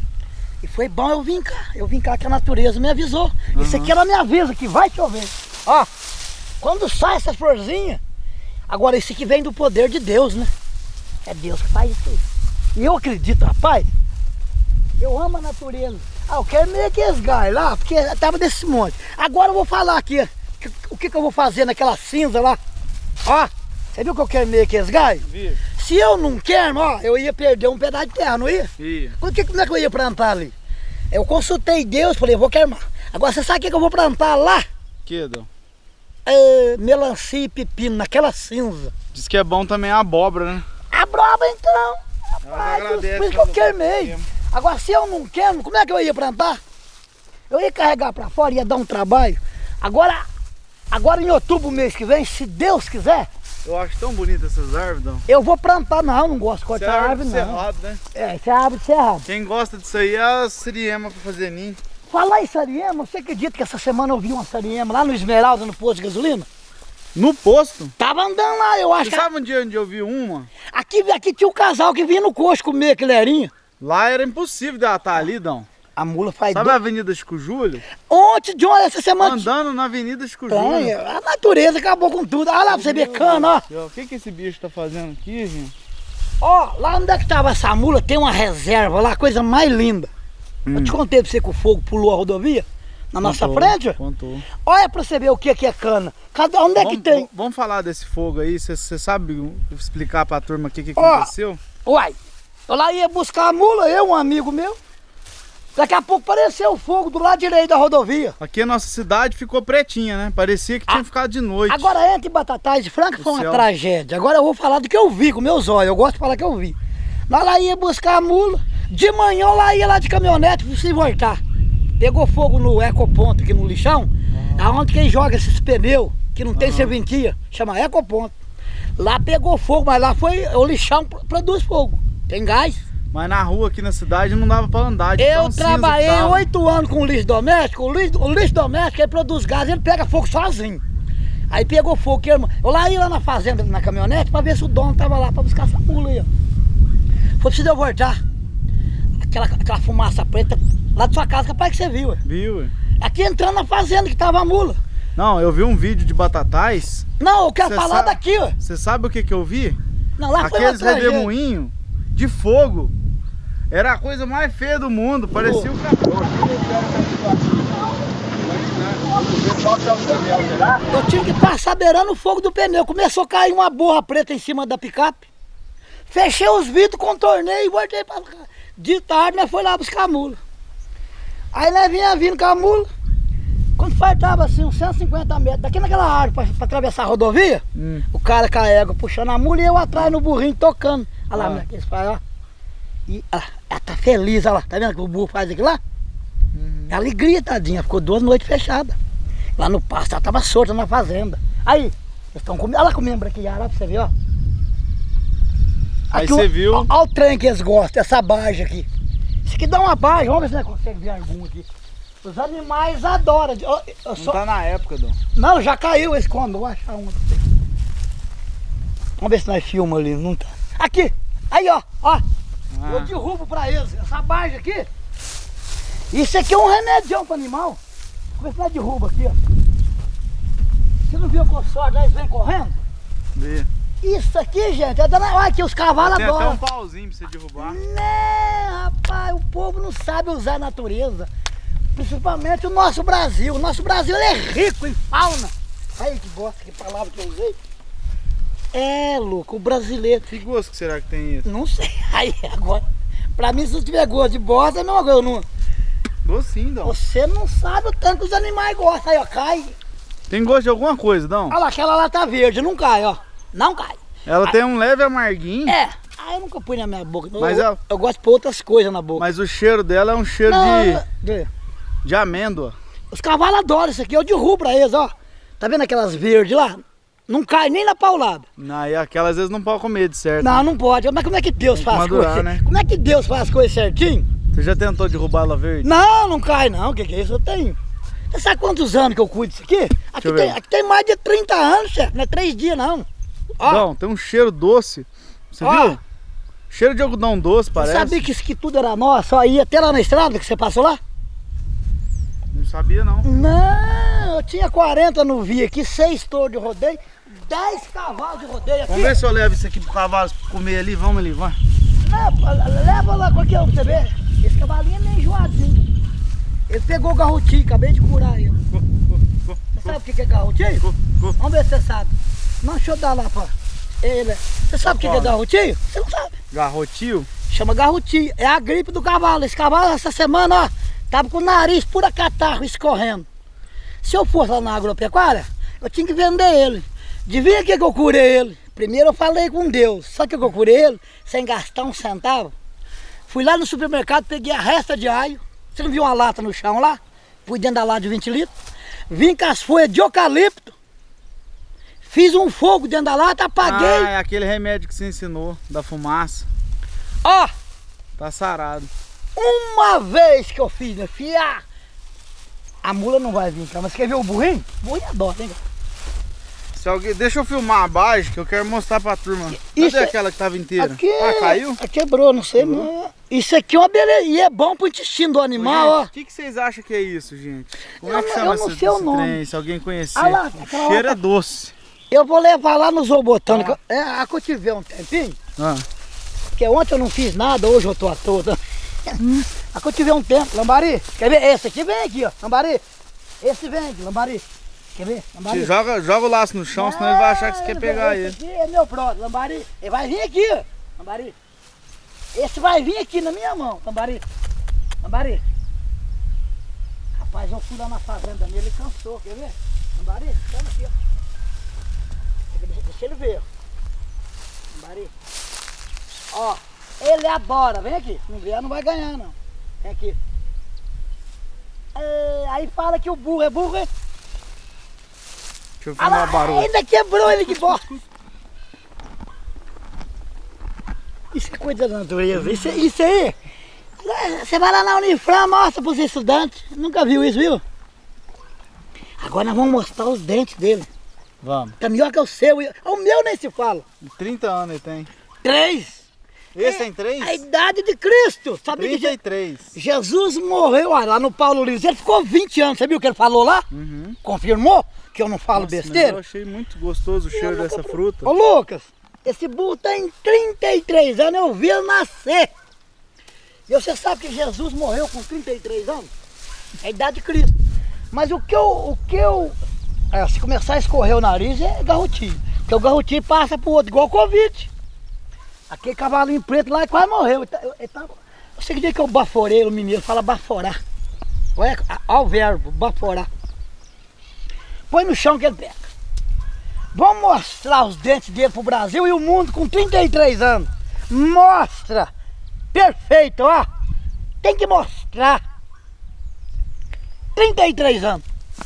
E foi bom eu vim cá. Eu vim cá que a natureza me avisou. Isso aqui ela me avisa que vai chover. Ó, quando sai essas florzinhas, agora isso aqui vem do poder de Deus, né? É Deus que faz isso aí. E eu acredito, rapaz, eu amo a natureza. Ah, eu quero meio que esgai lá, porque tava desse monte. Agora eu vou falar aqui, que- o que, que eu vou fazer naquela cinza lá. Ó, você viu que eu quero meio que esgai? Vi. Se eu não quero, ó, eu ia perder um pedaço de terra, não ia? Ia. Por que, como é que eu ia plantar ali? Eu consultei Deus, falei, vou queimar. Agora você sabe o que, que eu vou plantar lá? Que, Dom? É, melancia e pepino, naquela cinza. Diz que é bom também a abóbora, né? A braba então. Ela Rapaz, agradece por isso que eu quando queimei. queima. Agora se eu não queimo, como é que eu ia plantar? Eu ia carregar pra fora, ia dar um trabalho. Agora, agora em outubro, mês que vem, se Deus quiser, Eu acho tão bonita essas árvores, Dom. eu vou plantar. Não, não gosto de Isso é cortar árvore, árvore não. cerrado, né? É, isso é árvore de cerrado. Quem gosta disso aí é a siriema pra fazer ninho. Falar em sariema, você acredita que essa semana eu vi uma sariema lá no Esmeralda, no posto de gasolina? No posto? Tava andando lá, eu acho Você que... sabe onde, onde eu vi uma? Aqui, aqui tinha um casal que vinha no coxo comer aquele erinha. Lá era impossível dela estar ali, Dom. A mula faz... Sabe do... a Avenida Chico Júlio? Ontem, John, essa semana... Andando na Avenida Chico Tem, Júlio. a natureza acabou com tudo. Olha lá pra você ver cana, ó. O que que esse bicho tá fazendo aqui, gente? Ó, lá onde é que tava essa mula, tem uma reserva lá, coisa mais linda. Eu Hum. te contei pra você que o fogo pulou a rodovia? Na nossa Contou, frente, ó. Contou. Olha pra você ver o que que é cana. Cada, onde é que Vamos, tem? vamos falar desse fogo aí. Você sabe explicar pra turma o que, que Ó. aconteceu? Uai, eu lá ia buscar a mula, eu, um amigo meu. Daqui a pouco apareceu o fogo do lado direito da rodovia. Aqui a nossa cidade ficou pretinha, né? Parecia que tinha Ah, ficado de noite. Agora entre Batatais e Franca Do foi uma céu. tragédia. Agora eu vou falar do que eu vi com meus olhos. Eu gosto de falar que eu vi. Nós lá ia buscar a mula. De manhã eu lá ia lá de caminhonete pra se voltar. Pegou fogo no ecoponto aqui no lixão. Aonde quem joga esses pneus que não tem serventia. Chama ecoponto. Lá pegou fogo, mas lá foi o lixão pro- produz fogo. Tem gás. Mas na rua aqui na cidade não dava pra andar. de Eu tão cinza que trabalhei tava. oito anos com lixo doméstico. O lixo, o lixo doméstico ele produz gás, ele pega fogo sozinho. Aí pegou fogo, que eu lá ia lá na fazenda, na caminhonete, pra ver se o dono tava lá pra buscar essa mula aí, ó. Foi preciso eu voltar. Aquela, aquela fumaça preta lá de sua casa, capaz que você viu, ué. Viu? ué? Aqui entrando na fazenda que tava a mula. Não, eu vi um vídeo de Batatais. Não, eu quero Cê falar sabe- daqui, ué. Você sabe o que que eu vi? Não, lá foi uma Aqueles tragédia. redemoinhos de fogo. Era a coisa mais feia do mundo. Parecia o capô. Eu tive que passar beirando o fogo do pneu. Começou a cair uma borra preta em cima da picape. Fechei os vidros, contornei e voltei pra cá. De tarde nós foi lá buscar a mula. Aí nós vinha vindo com a mula. Quando faltava assim uns cento e cinquenta metros, daqui naquela árvore pra, pra atravessar a rodovia, hum. o cara com a égua puxando a mula e eu atrás no burrinho tocando. Olha lá, ah. moleque, esse pai, ó. E ela, ela tá feliz, olha lá, tá vendo que o burro faz aquilo lá? Uhum. Alegria, tadinha, ficou duas noites fechadas. Lá no pasto, ela tava solta na fazenda. Aí, eles estão comendo, olha lá comendo braquiara, pra você ver, ó. Aí você viu? Olha o trem que eles gostam, essa barja aqui. Isso aqui dá uma barja, vamos ver se nós conseguimos ver algum aqui. Os animais adoram. Eu, eu Não só... tá na época, Dom. Não, já caiu esse quando, vou achar uma. Vamos ver se nós filmamos ali, não tá. Aqui, aí ó, ó. Ah. Eu derrubo pra eles, essa barja aqui. Isso aqui é um remedião pro animal. Vamos ver se nós derruba aqui, ó. Você não viu com sorte, eles vêm correndo? Vê. Isso aqui, gente, é dando... Olha aqui, os cavalos tem adoram. Tem até um pauzinho pra você derrubar. Né, rapaz, o povo não sabe usar a natureza. Principalmente o nosso Brasil. O nosso Brasil ele é rico em fauna. Aí que bosta, que palavra que eu usei. É, louco, o brasileiro. Que gosto que será que tem isso? Não sei. Aí, agora, pra mim, se eu tiver gosto de bosta, é a mesma coisa. Eu não... Docinho, Dom. Você não sabe o tanto que os animais gostam. Aí, ó, cai. Tem gosto de alguma coisa, Dom? Olha lá, aquela lá tá verde, não cai, ó. Não cai. Ela aí, tem um leve amarguinho. É. Ah, eu nunca pus na minha boca. Mas eu, ela... eu gosto de pôr outras coisas na boca. Mas o cheiro dela é um cheiro não, de... Eu... de amêndoa. Os cavalos adoram isso aqui. Eu derrubo pra eles, ó. Tá vendo aquelas verdes lá? Não cai nem na paulada. Não, e aquelas às vezes não pode comer de certo. Não, né? não pode. Mas como é que Deus faz as coisas? Né? Como é que Deus faz as coisas certinho? Você já tentou derrubar ela verde? Não, não cai não. O que, que é isso? Eu tenho. Você sabe quantos anos que eu cuido disso aqui? Aqui tem, aqui tem mais de trinta anos, chefe. Não é três dias, não. Ó. Não, tem um cheiro doce. Você ó. Viu? Cheiro de algodão doce, parece. Você sabia que isso aqui tudo era nosso? Ó, ia até lá na estrada que você passou lá? Não sabia, não. Não, eu tinha quarenta no via aqui, seis touros de rodeio, dez cavalos de rodeio aqui. Vamos ver se eu levo isso aqui pro cavalo comer ali. Vamos ali, vai. Não, leva lá com aquele, você vê. Esse cavalinho é meio enjoadinho. Ele pegou o garrotinho, acabei de curar ele. Go, go, go, você sabe o que é garrotinho? Go, go. Vamos ver se você sabe. Não, deixa eu dar lá pra ele. Você sabe o que é garrotinho? Você não sabe. Garrotinho? Chama garrotinho. É a gripe do cavalo. Esse cavalo essa semana, ó, tava com o nariz pura catarro escorrendo. Se eu fosse lá na agropecuária, eu tinha que vender ele. Adivinha o que eu curei ele? Primeiro eu falei com Deus. Sabe o que eu curei ele? Sem gastar um centavo. Fui lá no supermercado, peguei a resta de alho. Você não viu uma lata no chão lá? Fui dentro da lata de vinte litros. Vim com as folhas de eucalipto. Fiz um fogo dentro da lata, apaguei. Ah, é aquele remédio que você ensinou, da fumaça. Ó. Tá sarado. Uma vez que eu fiz, né, filha? A mula não vai vir, mas quer ver o burrinho? O burrinho adora, hein? Se alguém... Deixa eu filmar a base que eu quero mostrar pra turma. Cadê isso aquela que tava inteira? Aqui, ah, caiu? Quebrou, não sei. Não. Isso aqui é uma beleza. E é bom pro intestino do animal, gente, ó. O que, que vocês acham que é isso, gente? Como eu, é que chama esse, esse o nome. trem? Se alguém conhecer. Ah lá, o cheiro lá, é doce. Eu vou levar lá no zoobotânico. Ah. É, a que eu tive um tempinho. Ah. Porque ontem eu não fiz nada, hoje eu tô à toa. Hum. A que eu tive um tempo. Lambari, quer ver? Esse aqui vem aqui, ó. Lambari. Esse vem aqui, Lambari. Quer ver? Lambari. Joga, joga o laço no chão, senão ele vai achar que você quer pegar ele. Esse aqui é meu próximo, Lambari. Ele vai vir aqui, ó. Lambari. Esse vai vir aqui na minha mão, Lambari. Lambari. Rapaz, eu fui lá na fazenda dele, ele cansou, quer ver? Lambari, chama aqui, ó. Deixa ele ver, ó. Lambari. Ó, ele adora, vem aqui. Se não vier, não vai ganhar, não. Vem aqui. É, aí fala que o burro é burro, é? Deixa eu filmar o barulho. Ainda quebrou ele de bosta. Isso é coisa da natureza. Isso, isso aí. Você vai lá na Unifran, mostra para os estudantes. Nunca viu isso, viu? Agora nós vamos mostrar os dentes dele. Vamos. Tá melhor que o seu. O meu nem se fala. trinta anos ele tem. Três. Esse é, tem três? A idade de Cristo. Sabe trinta e três. Que Jesus morreu olha, lá no Paulo Livres. Ele ficou vinte anos. Você viu o que ele falou lá? Uhum. Confirmou que eu não falo Nossa, besteira? Mas eu achei muito gostoso o cheiro dessa fruta. Ô Lucas, esse burro tem trinta e três anos. Eu vi ele nascer. E você sabe que Jesus morreu com trinta e três anos? É a idade de Cristo. Mas o que eu... O que eu é, se começar a escorrer o nariz é garrotinho. Porque o garrotinho passa pro outro, igual o Covid. Aquele cavalinho preto lá quase morreu. Ele tá, ele tá, eu sei que dia que eu baforei, o mineiro fala baforar. Olha, olha o verbo, baforar. Põe no chão que ele pega. Vamos mostrar os dentes dele pro Brasil e o mundo com trinta e três anos. Mostra! Perfeito, ó! Tem que mostrar! trinta e três anos.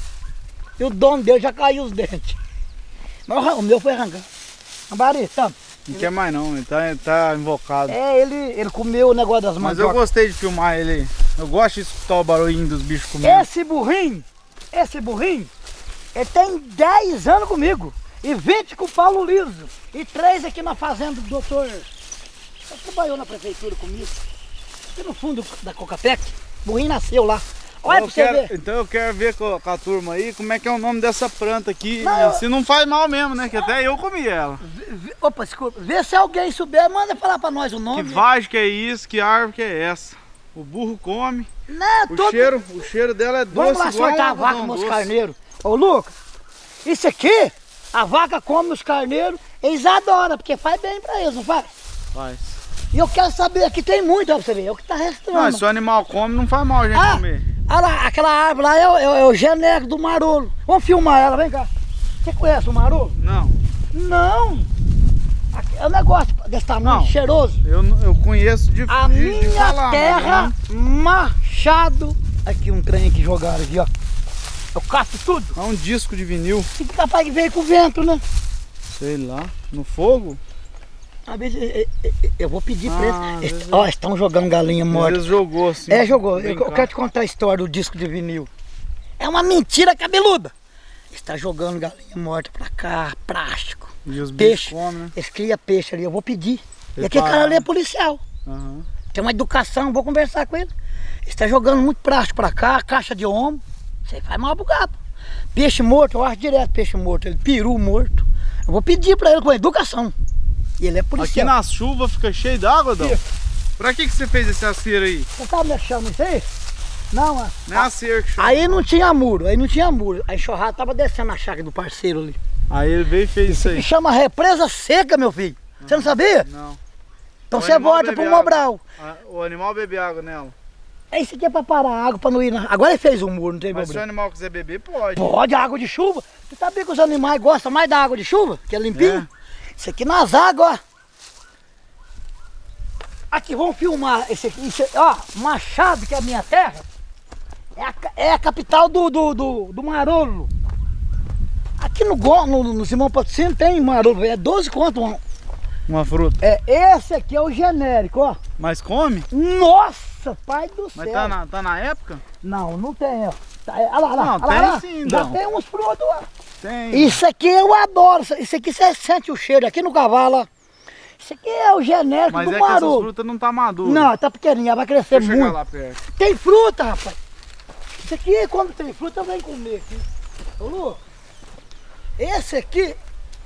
E o dono dele já caiu os dentes. Mas o meu foi arrancando. Ambari, tá? Não quer mais não, ele tá, ele tá invocado. É, ele, ele comeu o negócio das Mas mandioca. eu gostei de filmar ele. Eu gosto de escutar o barulhinho dos bichos comendo. Esse burrinho, esse burrinho, ele tem dez anos comigo. E vinte com o Paulo Liso. E três aqui na fazenda do doutor. Ele trabalhou na prefeitura comigo. Aqui no fundo da Cocapec. O burrinho nasceu lá. Olha eu pra você quero, ver. Então eu quero ver com, com a turma aí como é que é o nome dessa planta aqui. Não, eu... Se não faz mal mesmo, né? Que até eu comi ela. V, v, opa, desculpa. Vê se alguém souber, manda falar pra nós o nome. Que vagem que é isso, que árvore que é essa. O burro come. Não, o, todo... cheiro, o cheiro dela é doce. Vamos lá soltar a vaca nos carneiros. Ô Lucas, isso aqui, a vaca come os carneiros, eles adoram, porque faz bem pra eles, não faz? Faz. E eu quero saber, aqui tem muito, ó, pra você ver, é o que tá restando. Não, se o animal come, não faz mal a gente ah, comer. Olha lá, aquela árvore lá é o, é, o, é o genérico do marolo. Vamos filmar ela, vem cá. Você conhece o marolo? Não. Não. Aqui, é um negócio desse tamanho, não, cheiroso. Eu, eu conheço de A de, minha de falar, terra, Machado. Aqui um trem que jogaram aqui, ó. Eu caço tudo. É um disco de vinil. E capaz que veio com o vento, né? Sei lá. No fogo? Às vezes eu, eu, eu vou pedir ah, pra eles. Est ó, estão jogando galinha morta. Às vezes jogou assim. É, jogou. Eu, eu quero te contar a história do disco de vinil. É uma mentira cabeluda. Está jogando galinha morta pra cá, plástico. E os peixe. Comem, né? Eles criam peixe ali, eu vou pedir. Ele e aquele para... cara ali é policial. Uhum. Tem uma educação, vou conversar com ele. Está jogando muito plástico pra cá, caixa de ombro. Você faz mal pro gado. Peixe morto, eu acho direto peixe morto, ele, peru morto. Eu vou pedir pra ele com educação. E ele é policial. Aqui na chuva fica cheio d'água, Dão? Pra que, que você fez esse aceiro aí? Você sabe como é que chama isso aí? Não, a... Não é aceiro que chama. Aí não tinha muro, aí não tinha muro. A enxurrada tava descendo na chácara do parceiro ali. Aí ele veio e fez isso, isso aí. Que chama represa seca, meu filho. Uhum. Você não sabia? Não. Então você volta pro Mobral. O animal bebe água nela. É isso aqui é pra parar a água, pra não ir na... Agora ele fez um muro, não tem Mas problema. se o animal quiser beber, pode. Pode, água de chuva. Você sabia que os animais gostam mais da água de chuva? Que é limpinho? É. Isso aqui nas águas, ó. Aqui, vamos filmar esse aqui. Esse, ó, Machado, que é a minha terra, é a, é a capital do, do, do, do marolo. Aqui no, no, no Simão Patrocínio tem marolo, é doze conto uma, uma fruta. É, esse aqui é o genérico, ó. Mas come? Nossa, pai do Mas céu. Mas tá na, tá na época? Não, não tem, ó. Tá, olha lá, olha lá, não, olha tem lá, sim, já não. tem uns frutos, ó. Tem. Isso aqui eu adoro, isso aqui você sente o cheiro aqui no cavalo, ó. Isso aqui é o genérico Mas do é marolo. Mas essas frutas não tá madura. Não, tá pequenininha, vai crescer Deixa eu muito. chegar lá perto. Tem fruta, rapaz. Isso aqui, quando tem fruta, vem comer aqui. Ô, Lu, esse aqui,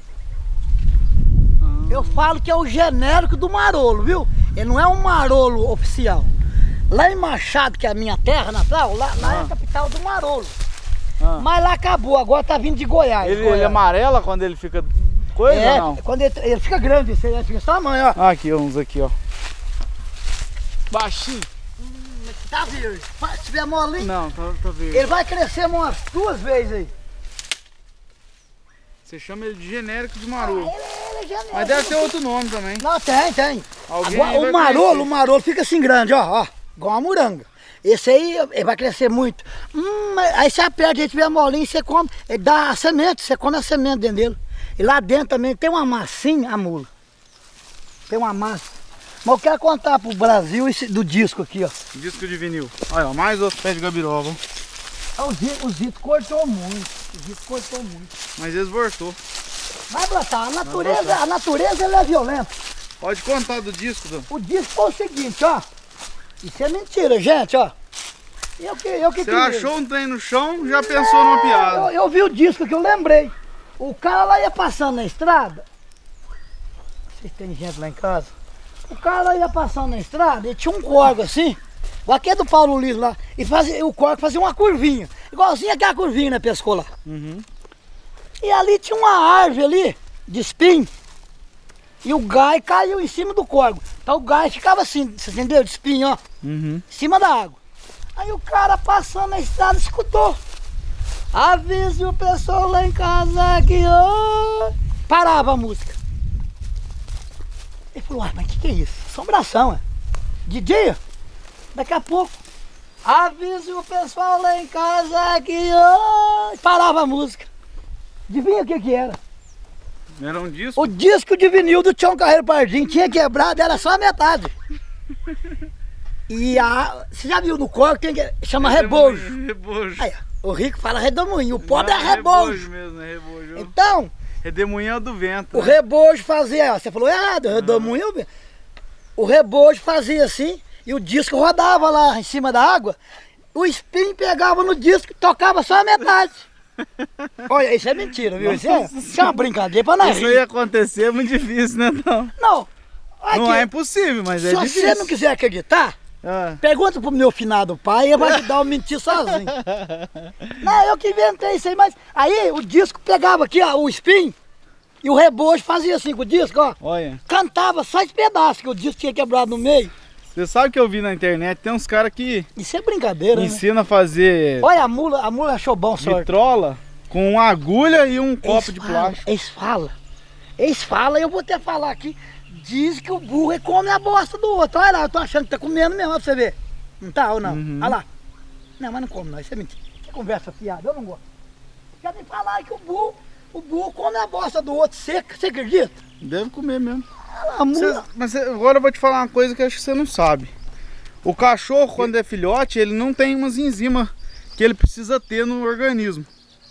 ah. eu falo que é o genérico do marolo, viu? Ele não é um marolo oficial. Lá em Machado, que é a minha terra natal, lá, lá ah. é a capital do marolo. Ah. Mas lá acabou, agora tá vindo de Goiás. Ele, Goiás. ele amarela quando ele fica coisa é, ou não? Quando ele, ele fica grande, esse aí fica esse tamanho, ó. Ah, aqui, uns aqui, ó. Baixinho. Hum, tá verde. Se tiver molinho, não, tá, tá verde. Ele vai crescer umas duas vezes aí. Você chama ele de genérico de marolo. Ah, ele, ele é genérico. Mas deve ter outro nome também. Não, tem, tem. Alguém Agora, o marolo, conhecer. o marolo fica assim grande, ó, ó. Igual uma moranga. Esse aí ele vai crescer muito. Hum, aí você aperta, ele tiver molinho, você come. Ele dá a semente, você come a semente dentro dele. E lá dentro também tem uma massinha, a mula. Tem uma massa. Mas eu quero contar pro Brasil esse, do disco aqui, ó. Disco de vinil. Olha, ó, mais outro pé de gabiroba. Ah, o Zito, o Zito cortou muito. O Zito cortou muito. Mas eles voltou. Vai brotar. A natureza, a natureza ela é violenta. Pode contar do disco, Dan. O disco foi o seguinte, ó. Isso é mentira, gente, ó. Eu que, eu que Você achou um trem no chão, já pensou numa piada. Eu, eu vi o disco que eu lembrei. O cara lá ia passando na estrada. Vocês tem gente lá em casa? O cara lá ia passando na estrada e tinha um corgo assim. Aqui é do Paulo Liso lá. E fazia, o corgo fazia uma curvinha. Igualzinho aquela curvinha, né, pescou lá. Uhum. E ali tinha uma árvore ali, de espinho. e o gás caiu em cima do córrego. Então o gás ficava assim, você entendeu? De espinho, ó. Uhum. Em cima da água. Aí o cara passando na estrada escutou. Avise o pessoal lá em casa que oh... parava a música. Ele falou, ah, mas o que, que é isso? Assombração, é? De dia? Daqui a pouco. Avise o pessoal lá em casa que oh... parava a música. Adivinha o que que era? Era um disco? O disco de vinil do Tião Carreiro Pardinho tinha quebrado, era só a metade. E a... Você já viu no corpo, tem que... chama rebojo. Rebojo. Aí, o rico fala redemoinho, o pobre Não, é rebojo. rebojo mesmo, é rebojo. Então, redemoinho é o do vento. o né? rebojo fazia, você falou errado, redemoinho. Ah. O rebojo fazia assim, e o disco rodava lá em cima da água, o espinho pegava no disco e tocava só a metade. Olha, isso é mentira, viu? Isso é, isso é uma brincadeira pra nós. Isso ia acontecer é muito difícil, né, não? Não. Não Aqui, é impossível, mas é se difícil. Se você não quiser acreditar, ah. pergunta pro meu finado pai, ele vai te dar um mentir sozinho. Não, eu que inventei isso aí, mas aí o disco pegava aqui, ó, o espinho, e o rebojo fazia assim com o disco, ó. Olha. Cantava só esse pedaço, que o disco tinha quebrado no meio. Você sabe que eu vi na internet, tem uns caras que Isso é brincadeira, ensinam né? a fazer Olha, a mula, a mula achou bom sorte. vitrola com uma agulha e um copo Eles de falam, plástico. Eles falam, eles falam, eu vou até falar aqui, diz que o burro é come a bosta do outro. Olha lá, eu tô achando que tá comendo mesmo, ó, pra você ver. Não tá ou não? Uhum. Olha lá. Não, mas não come não, isso é mentira. Que conversa fiada, eu não gosto. Já tem que falar que o burro, o burro come a bosta do outro seca, você acredita? Deve comer mesmo. Olha lá, a mula. Cê, mas cê, agora eu vou te falar uma coisa que acho que você não sabe. O cachorro, quando é filhote, ele não tem umas enzimas que ele precisa ter no organismo.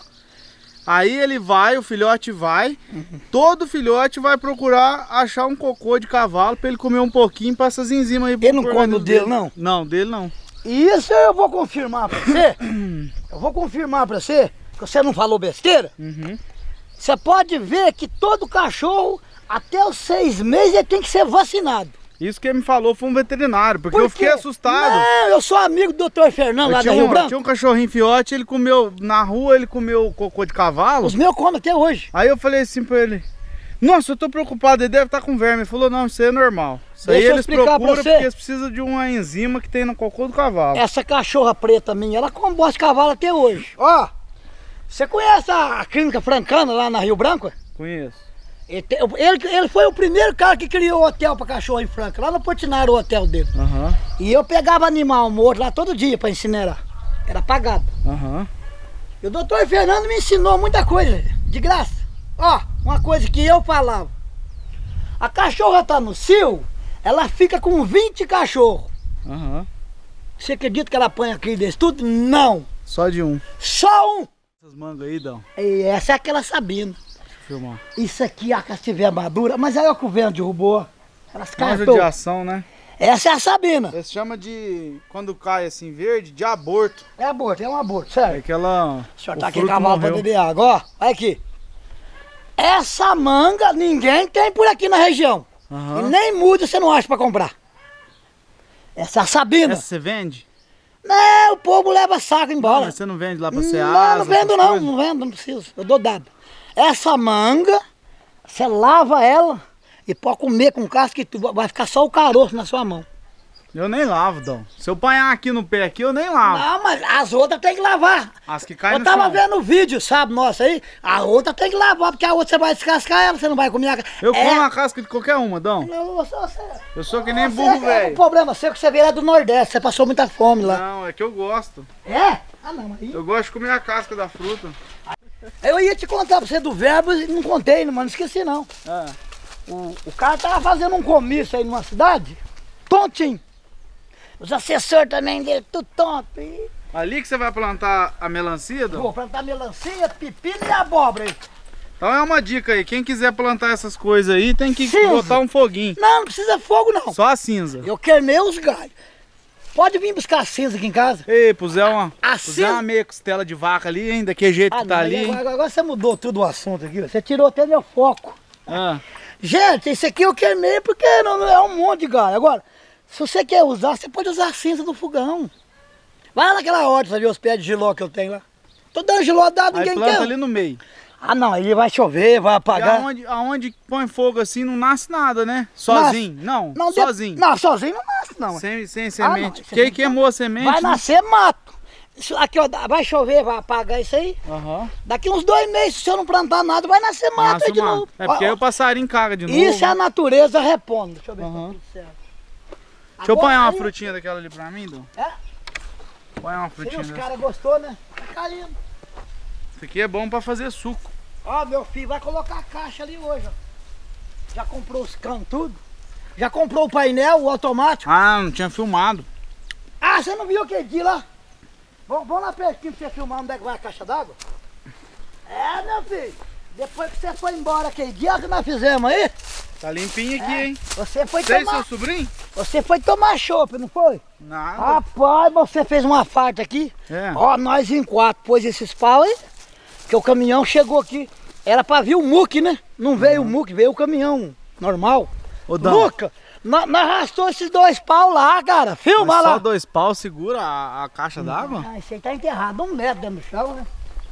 Aí ele vai, o filhote vai, uhum. todo filhote vai procurar achar um cocô de cavalo para ele comer um pouquinho para essas enzimas aí. Ele não come o dele, não? Não, dele não. Isso eu vou confirmar para você. Eu vou confirmar para você, que você não falou besteira. Uhum. Você pode ver que todo cachorro, até os seis meses, ele tem que ser vacinado. Isso que ele me falou foi um veterinário, porque Por eu fiquei assustado. Não, eu sou amigo do doutor Fernando, eu lá da um, Rio Branco. Tinha um cachorrinho fiote, ele comeu, na rua ele comeu cocô de cavalo. Os meus comem até hoje. Aí eu falei assim pra ele, nossa, eu tô preocupado, ele deve estar com verme. Ele falou, não, isso aí é normal. Isso Deixa aí eu eles explicar procuram pra você. porque eles precisam de uma enzima que tem no cocô do cavalo. Essa cachorra preta minha, ela come bosta de cavalo até hoje. Ó, você conhece a clínica Francana lá na Rio Branco? Conheço. Ele, ele, ele foi o primeiro cara que criou o hotel para cachorro em Franca, lá no Portinari, o hotel dele. Uhum. E eu pegava animal morto lá todo dia para incinerar. Era pagado. Uhum. E o doutor Fernando me ensinou muita coisa, de graça. Ó, uma coisa que eu falava. A cachorra tá no cio, ela fica com vinte cachorros. Uhum. Você acredita que ela apanha aqui desse tudo? Não. Só de um. Só um. Essas mangas aí, Dão. E essa é aquela Sabina. Filmar. Isso aqui, a se tiver madura, mas aí é o que o vento derrubou. Elas Mas cartou. de ação, né? Essa é a Sabina. Eles chama de, quando cai assim verde, de aborto. É aborto, é um aborto, É sério. aquela... O senhor o tá aqui fruto cavalo pra morreu. beber água, ó. Olha aqui. Essa manga ninguém tem por aqui na região. Uhum. E nem muda você não acha pra comprar. Essa é a Sabina. Essa você vende? Não, o povo leva saco embora. Mas você não vende lá pra Não, Ceasa? não vendo essas não, coisas? não vendo, não preciso. Eu dou dado. Essa manga, você lava ela e pode comer com casca e tudo. Vai ficar só o caroço na sua mão. Eu nem lavo, Dão. Se eu apanhar aqui no pé aqui, eu nem lavo. Não, mas as outras tem que lavar. As que caem Eu no tava chão. vendo o vídeo, sabe, nossa aí. A outra tem que lavar, porque a outra você vai descascar ela, você não vai comer a casca. Eu É- como a casca de qualquer uma, Dão. Não, você, você, Eu sou que nem você- burro, é, velho. O problema seu é que você veio lá do Nordeste, você passou muita fome lá. Não, é que eu gosto. É? Ah não, aí. Eu gosto de comer a casca da fruta. Eu ia te contar pra você do verbo e não contei, mas não esqueci não. Ah. O, o cara tava fazendo um comício aí numa cidade, tontinho. Os assessores também dele, tudo tonto. E Ali que você vai plantar a melancia, Dão? vou plantar melancia, pepino e abóbora aí. Então é uma dica aí. Quem quiser plantar essas coisas aí, tem que Cinza. botar um foguinho. Não, não precisa fogo não. Só a cinza. Eu queimei os galhos. Pode vir buscar cinza aqui em casa. Ei, puser uma, A puser cinza- uma meia costela de vaca ali, hein? Daquele jeito que tá não, ali. hein? agora, agora você mudou tudo o assunto aqui. Você tirou até meu foco. Ah. Gente, isso aqui eu queimei porque não, não é um monte de galho. Agora, se você quer usar, você pode usar a cinza do fogão. Vai lá naquela horta, você ver os pés de giló que eu tenho lá. Tô dando giló dado, Aí ninguém planta quer. ali no meio. Ah não, aí vai chover, vai E apagar. aonde, aonde põe fogo assim não nasce nada, né? Sozinho? Nasce. Não, Não, sozinho. De... Não, sozinho não nasce não. Sem, sem Ah, semente. não, Porque aí queimou a semente. Vai né? nascer mato. Isso aqui, ó, vai chover, vai apagar isso aí. Uhum. Daqui uns dois meses, se eu não plantar nada, vai nascer mato Nasce aí de mato. novo. É porque Ó, aí o passarinho caga de novo. isso é a natureza repondo. Deixa eu ver se Uhum. tá tudo certo. Deixa eu Agora, pôr uma aí- frutinha daquela ali pra mim, Dom. É? Põe uma Se frutinha os dessa. caras gostou, né? Tá caindo. Isso aqui é bom pra fazer suco. Ó, meu filho, vai colocar a caixa ali hoje, ó. Já comprou os canos, tudo? Já comprou o painel, o automático? Ah, não tinha filmado. Ah, você não viu aquele dia lá? Vamos, vamos lá pertinho pra você filmar onde é que vai a caixa d'água? É, meu filho. Depois que você foi embora aquele dia que nós fizemos aí, Tá limpinho aqui, é, hein? você foi Você e tomar... seu sobrinho? Você foi tomar chopp, não foi? Nada. Rapaz, você fez uma farta aqui. É. Ó, nós em quatro pôs esses pau aí. Que o caminhão chegou aqui. Era pra vir o muque, né? Não veio o muque, veio o caminhão normal. Ô, Dom. Luca, nós, nós arrastou esses dois pau lá, cara. Filma Mas lá. só dois pau segura a, a caixa d'água? Ah, esse aí tá enterrado um metro dentro do chão, né?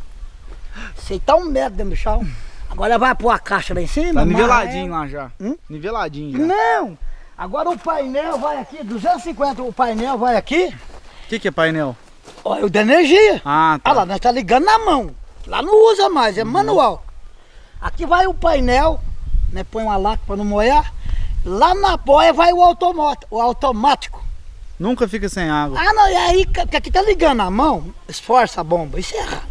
Esse aí tá um metro dentro do chão. Agora vai pôr a caixa lá em cima. Tá niveladinho mas- lá já. Hum? Niveladinho já. Não! Agora o painel vai aqui, duzentos e cinquenta, o painel vai aqui. O que que é painel? Olha, o da energia. Ah, tá. Olha lá, nós tá ligando na mão. Lá não usa mais, é manual. Aqui vai o painel, né? Põe uma laca para não molhar. Lá na boia vai o automático, o automático. Nunca fica sem água. Ah, não, e aí, porque aqui tá ligando na mão, esforça a bomba, isso é errado.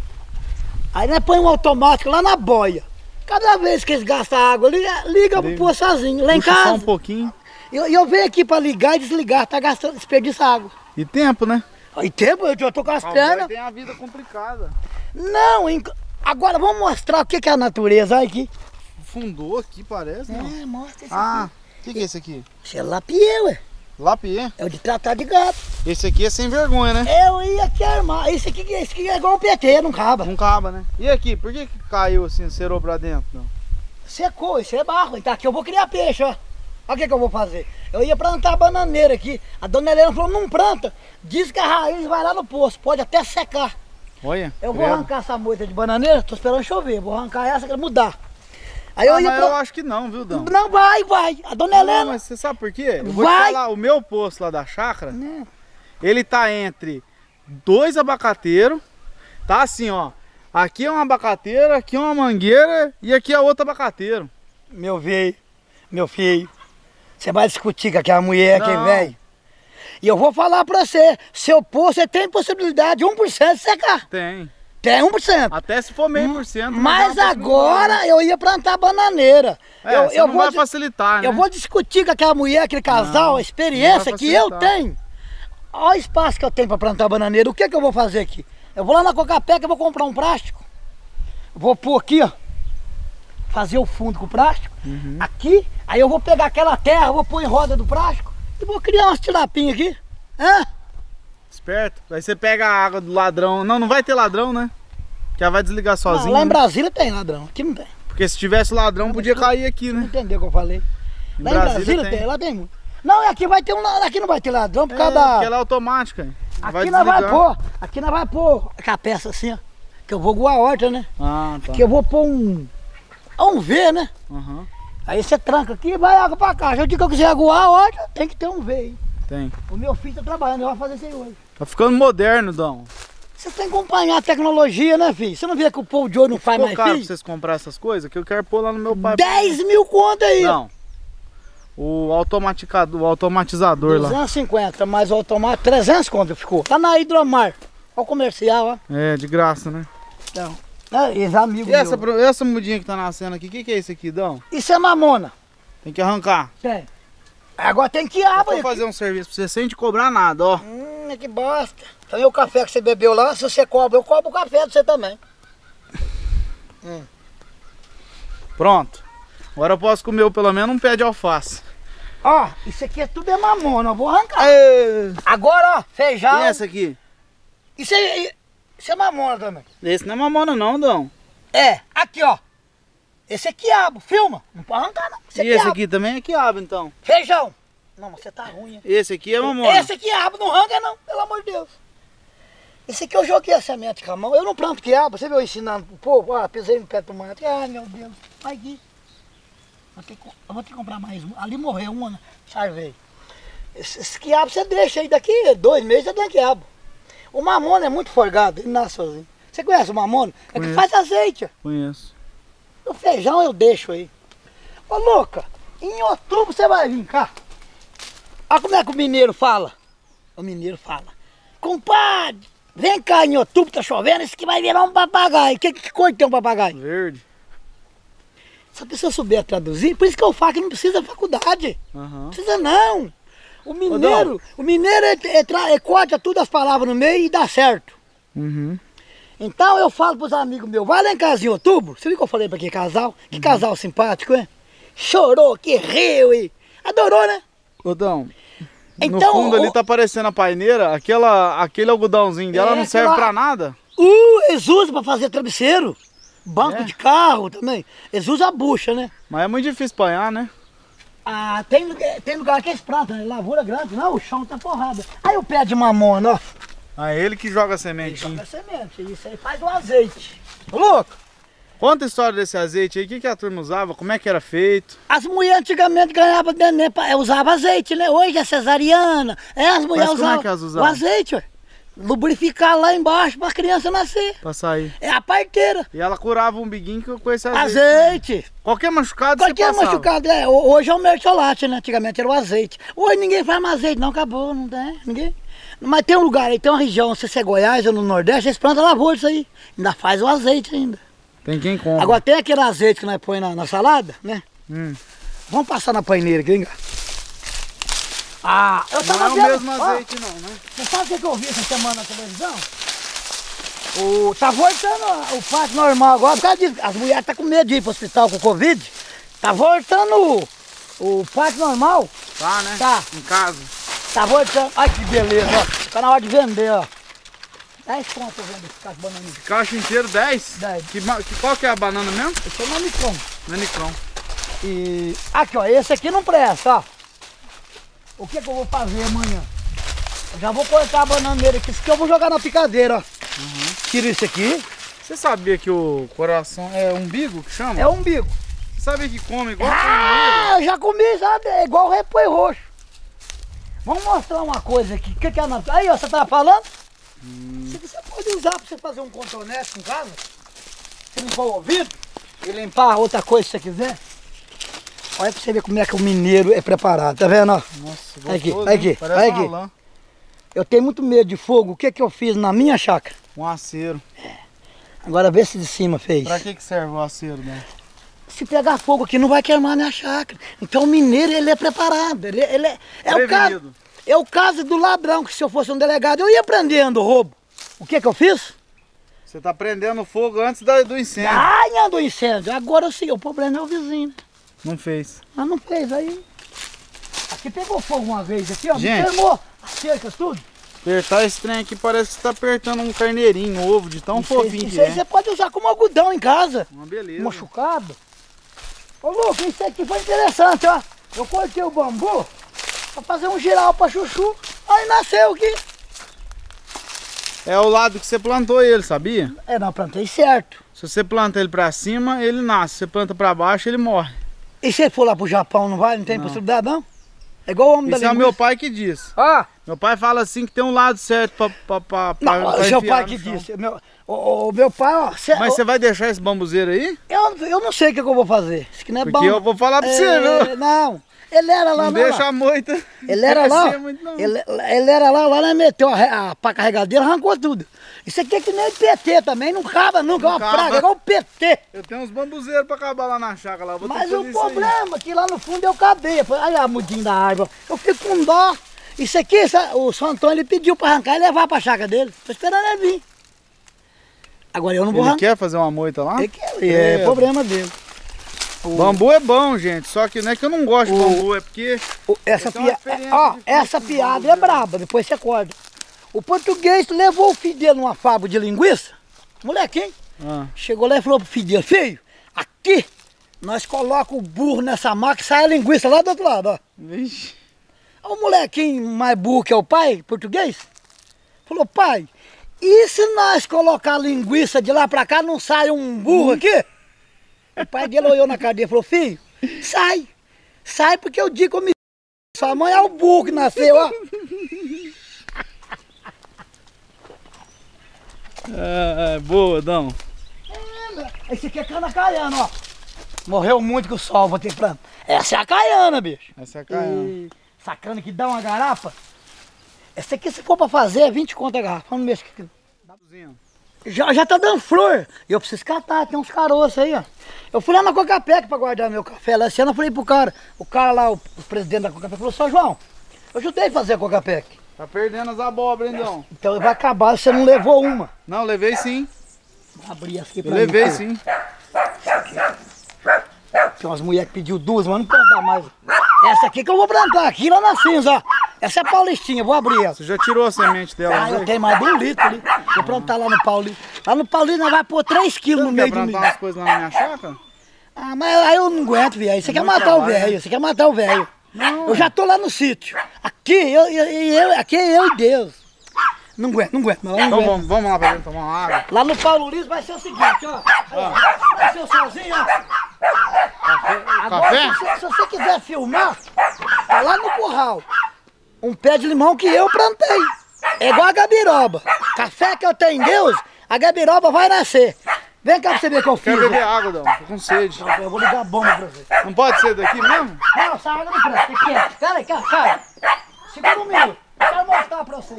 Aí nós põe um automático lá na boia. Cada vez que eles gastam água, liga, liga pro Liga. pôr sozinho. Lá em Puxa só casa, um pouquinho. eu, eu venho aqui para ligar e desligar, tá gastando, desperdiça água. E tempo, né? Aí tempo, eu já tô gastando. Tem a vida complicada. Não, enc- agora vamos mostrar o que que é a natureza. Olha aqui. Fundou aqui, parece, não? É, mostra esse Ah, o que que é esse aqui? aqui. Isso é lapiê, ué. Lapiê? É o de tratar de gato. Esse aqui é sem vergonha, né? Eu ia aqui armar. Esse aqui, esse aqui é igual o P T, não caba. Não caba, né? E aqui, por que que caiu assim, cerou pra dentro? Não? Secou, isso é barro. Então aqui eu vou criar peixe, ó. Olha o que que eu vou fazer. Eu ia plantar bananeira aqui. A dona Helena falou, não planta. Diz que a raiz vai lá no poço, pode até secar. Olha, Eu vou credo. arrancar essa moita de bananeira, tô esperando chover. Vou arrancar essa pra mudar. Aí eu Ah, ia mas pra... eu acho que não, viu, Dão? Não, vai, vai. A dona Não, Helena... mas você sabe por quê? Eu vou Vai. te falar, o meu poço lá da chácara, Não. ele tá entre dois abacateiros, tá assim, ó. Aqui é uma abacateira, aqui é uma mangueira e aqui é outro abacateiro. Meu velho, meu filho, você vai discutir com aquela mulher aqui, Não. velho. E eu vou falar pra você, seu poço você tem possibilidade de um por cento de secar. Tem. Tem um por cento. Até se for meio por cento. Mas dá uma agora eu ia plantar bananeira. É, eu você eu não vou, vai di- facilitar, né? eu vou discutir com aquela mulher, aquele casal, Não, a experiência não vai que eu facilitar. tenho. Olha o espaço que eu tenho pra plantar bananeira. O que que eu vou fazer aqui? Eu vou lá na Coca-Peca, eu vou comprar um plástico. Vou pôr aqui, ó. Fazer o fundo com o plástico. Uhum. Aqui, aí eu vou pegar aquela terra, vou pôr em roda do plástico e vou criar umas tilapinhas aqui. Hã? Esperto. Aí você pega a água do ladrão. Não, não vai ter ladrão, né? Que ela vai desligar Não, sozinho. lá em né? Brasília tem ladrão, aqui não tem. Porque se tivesse ladrão, podia cair aqui, Não né? entendeu o que eu falei? Em Lá em Brasília Brasília tem. tem, lá tem muito. Não, e aqui vai ter um. Aqui não vai ter ladrão por É, causa da. porque ela é automática. Vai Aqui nós vai desligar. pôr, aqui nós vai pôr aquela peça assim, ó. Que eu vou guar a horta, né? Ah, tá. Que eu vou pôr um. Um V, né? Aham, Aí você tranca aqui e vai água pra cá. Se eu digo que eu quiser aguar a horta, tem que ter um V aí. tem. O meu filho tá trabalhando, ele vai fazer isso aí hoje. Tá ficando moderno, Dom. Você tem que acompanhar a tecnologia, né, filho? Você não vê que o povo de hoje não faz Ficou mais caro pra filho? vocês comprar essas coisas? Que eu quero pôr lá no meu pai. dez mil conto aí. Não. O automaticador, o automatizador lá. duzentos e cinquenta, mais o automático, trezentos conto ficou. Tá na Hidromar. Olha o comercial, ó. É, de graça, né? Então, é, esses amigos E essa, meus. pro- essa mudinha que tá nascendo aqui, o que, que é isso aqui, Dom? Isso é mamona. Tem que arrancar. Tem. Agora tem que Eu aba vou aí. fazer um serviço pra você sem te cobrar nada, ó. Hum, que bosta. Também o café que você bebeu lá, se você cobra, eu cobro o café de você também. Hum. Pronto. Agora eu posso comer pelo menos um pé de alface. Ó, isso aqui é tudo é mamona, eu vou arrancar. Aê. Agora, ó, feijão. E essa aqui? Isso aí, isso é mamona também. Esse não é mamona não, Dom. É, aqui ó. Esse é quiabo, filma. Não pode arrancar não. Esse é E esse quiabo. aqui também é quiabo, então. Feijão. Não, mas você tá ruim, hein? Esse aqui é mamona. Esse é quiabo, não arranca não, pelo amor de Deus. Esse aqui eu joguei a semente com a mão. Eu não planto quiabo. Você viu eu ensinando pro povo? Ah, pisei no pé do tomate. Ai, meu Deus. Vai aqui. Vou ter que, eu vou ter que comprar mais um. Ali morreu uma, né? Sarvei. Esse, esse quiabo você deixa aí. Daqui dois meses você tem quiabo. O mamona é muito forgado. Ele nasce sozinho. Você conhece o mamona? É que faz azeite. Conheço. O feijão eu deixo aí. Ô, Luca, em outubro você vai vir cá. Olha como é que o mineiro fala. O mineiro fala. Compadre, vem cá em outubro, tá chovendo, esse aqui vai virar um papagaio. Que, que cor que tem um papagaio? Verde. Se a pessoa souber traduzir, por isso que eu falo que não precisa da faculdade. Uhum. Não precisa não. O mineiro, o mineiro é, é, é, é, corta todas as palavras no meio e dá certo. Uhum. Então eu falo pros amigos meus, vai lá em casa em outubro. Você viu que eu falei pra que casal? Que uhum. casal simpático, hein? Chorou, que riu e adorou, né? Odão, então, no fundo o, ali tá aparecendo a paineira, aquela, aquele algodãozinho dela é, não serve pra nada? Uh, eles usam pra fazer travesseiro, banco é. de carro também. Eles usam a bucha, né? Mas é muito difícil apanhar, né? Ah, tem, tem lugar que eles plantam, né? Lavoura grande, não, o chão tá porrada. Aí o pé de mamona, ó. Ah, é ele que joga a semente. Ele joga a semente, isso aí faz o azeite. Ô, louco! Conta a história desse azeite aí, o que, que a turma usava, como é que era feito? As mulheres antigamente ganhavam neném, usavam azeite, né? Hoje é cesariana, é, as mulheres usavam, como é que elas usavam? O azeite, ué. Lubrificar lá embaixo pra criança nascer. Pra sair. É a parteira. E ela curava o umbiguinho com esse azeite. Azeite. Né? Qualquer machucado Qualquer você passava. machucado, é. Hoje é o mertiolate, né? Antigamente era o azeite. Hoje ninguém faz mais azeite, não, acabou, não tem, ninguém. Mas tem um lugar aí, tem uma região, se você é Goiás ou no Nordeste, eles plantam lavoura isso aí. Ainda faz o azeite ainda. Tem quem compra. Agora tem aquele azeite que nós põe na, na salada, né? Hum. Vamos passar na paineira aqui, hein? Ah, eu tava não vendo, é o mesmo ó, azeite não, né? Você sabe o que eu vi essa semana na televisão? O, tá voltando o parto normal agora, por causa disso. As mulheres estão tá com medo de ir pro hospital com Covid. Tá voltando o, o parto normal. Tá, né? Tá. Em casa. Tá voltando. Olha que beleza, ó. Tá na hora de vender, ó. dez conto eu vendo esse cacho de banana. Caixa inteiro dez? dez. Que, que, qual que é a banana mesmo? Esse é o Nanicron. Nanicron. E aqui, ó, esse aqui não presta, ó. O que que eu vou fazer amanhã? Eu já vou cortar a bananeira aqui. Isso aqui eu vou jogar na picadeira, ó. Uhum. Tira isso aqui. Você sabia que o coração é umbigo que chama? É umbigo. Você sabia que come igual Ah, eu já comi, sabe? É igual repolho roxo. Vamos mostrar uma coisa aqui. O que que é na... Aí, ó, você tava falando? Hum. Isso aqui você pode usar pra você fazer um contornete em casa. Você limpar o ouvido e limpar outra coisa se você quiser. Olha pra você ver como é que o mineiro é preparado, tá vendo? Ó? Nossa, gostoso, olha aqui, olha aqui, parece olha aqui. lã. Eu tenho muito medo de fogo. O que que eu fiz na minha chácara? Um acero. É. Agora vê se de cima fez. Pra que que serve o acero, né? Se pegar fogo aqui não vai queimar a minha chácara. Então o mineiro ele é preparado. Ele, ele é, é, o caso, é o caso do ladrão, que se eu fosse um delegado eu ia prendendo o roubo. O que que eu fiz? Você tá prendendo fogo antes da, do incêndio. Ah, do incêndio. Agora eu sei, o problema é o vizinho. Não fez. Mas não fez aí. Aqui pegou fogo uma vez aqui, ó. Gente, queimou as cercas, tudo. Apertar esse trem aqui parece que você tá apertando um carneirinho, um ovo de tão isso fofinho aí, que isso aí é. você pode usar como algodão em casa. Uma beleza. Machucado. Ô Lucas, isso aqui foi interessante, ó. Eu cortei o bambu pra fazer um giral pra chuchu. Aí nasceu aqui. É o lado que você plantou ele, sabia? É, não, plantei certo. Se você planta ele pra cima, ele nasce. Se você planta pra baixo, ele morre. E se ele for lá pro Japão, não vai? Não tem não. possibilidade, não? É igual o homem Isso da é linguiça. o meu pai que diz. Ah. Meu pai fala assim que tem um lado certo pra, pra, pra, pra Não, pra seu pai que disse. Meu, o, o meu pai, ó... Cê, Mas ó, você vai deixar esse bambuzeiro aí? Eu, eu não sei o que, que eu vou fazer. Isso que não é Porque bom. eu vou falar pra é, você, viu? Não. Ele era lá, não lá deixa lá. a moita. Ele era lá, muito, ele, ele era lá, lá, né, meteu a, a pá carregadeira, arrancou tudo. Isso aqui é que nem P T também, não acaba nunca, é uma acaba. praga, é igual o P T. Eu tenho uns bambuzeiros pra acabar lá na chácara. Lá. Vou Mas o problema é que lá no fundo eu cadei. Olha a mudinha da árvore, eu fico com dó. Isso aqui, o São Antônio, ele pediu pra arrancar e levar pra chácara dele. Tô esperando ele vir. Agora eu não vou ele arrancar. Ele quer fazer uma moita lá? Ele quer, é, é problema dele. O bambu é bom, gente, só que não é que eu não gosto o, de bambu, é porque... O, essa pia, ó, essa piada é braba, depois você acorda. O português levou o filho dele numa fábrica de linguiça, molequinho, ah. chegou lá e falou pro filho dele, filho, aqui nós colocamos o burro nessa máquina e sai a linguiça lá do outro lado, ó. Vixe. O molequinho mais burro que é o pai, português, falou, pai, E se nós colocar linguiça de lá pra cá, não sai um burro aqui? O pai dele olhou na cadeia e falou, filho, sai. Sai porque eu digo que eu me... Sua mãe é o burro que nasceu, ó. É, boa, Dão. É, esse aqui é cana caiana, ó. Morreu muito com o sol, vou ter plano. Essa é a caiana, bicho. Essa é a caiana. E... Essa cana que dá uma garrafa. Essa aqui, se for pra fazer, é vinte conto a garrafa. Vamos ver aqui. Já, já tá dando flor. E eu preciso catar, tem uns caroços aí, ó. Eu fui lá na Cocapec pra guardar meu café. Lá esse ano eu falei pro cara, o cara lá, o, o presidente da Cocapec, falou, São João, eu ajudei a fazer a Cocapec. Tá perdendo as abóboras, então. Então vai acabar, você não levou uma. Não, levei sim. Vou abrir essa aqui pra Eu levei mim, sim. Tem umas mulheres que pediu duas, mas não pode dar mais. Essa aqui que eu vou plantar, aqui lá na cinza, ó. Essa é a Paulistinha, vou abrir essa. Você já tirou a semente dela? Ah, eu tenho mais de um litro ali. Vou plantar lá no Paulista. Lá no Paulista nós vamos pôr três quilos no meio do milho. Quer plantar umas coisas lá na minha chácara? Ah, mas aí eu não aguento, velho. Você quer Muito matar o trabalho, velho, né? você quer matar o velho. Não. Eu já tô lá no sítio. Aqui, eu, eu, eu, aqui é eu e Deus. Não aguento, não aguento. Não, não Então aguento. vamos, vamos lá pra gente tomar uma água. Lá no Paulo Liso vai ser o seguinte, ó. Vai ser sozinho, ó. Agora, Café? Se, você- se você quiser filmar, tá lá no curral. Um pé de limão que eu plantei. É igual a gabiroba. Café que eu tenho em Deus, a gabiroba vai nascer. Vem cá pra você ver o que eu fiz. Quero beber água, Dão. Tô com sede. Não, eu vou ligar a bomba pra você. Não pode ser daqui mesmo? Não, essa água não presta. Aqui, é. Cara, cara, cara. Segura um minuto. Eu quero mostrar pra você.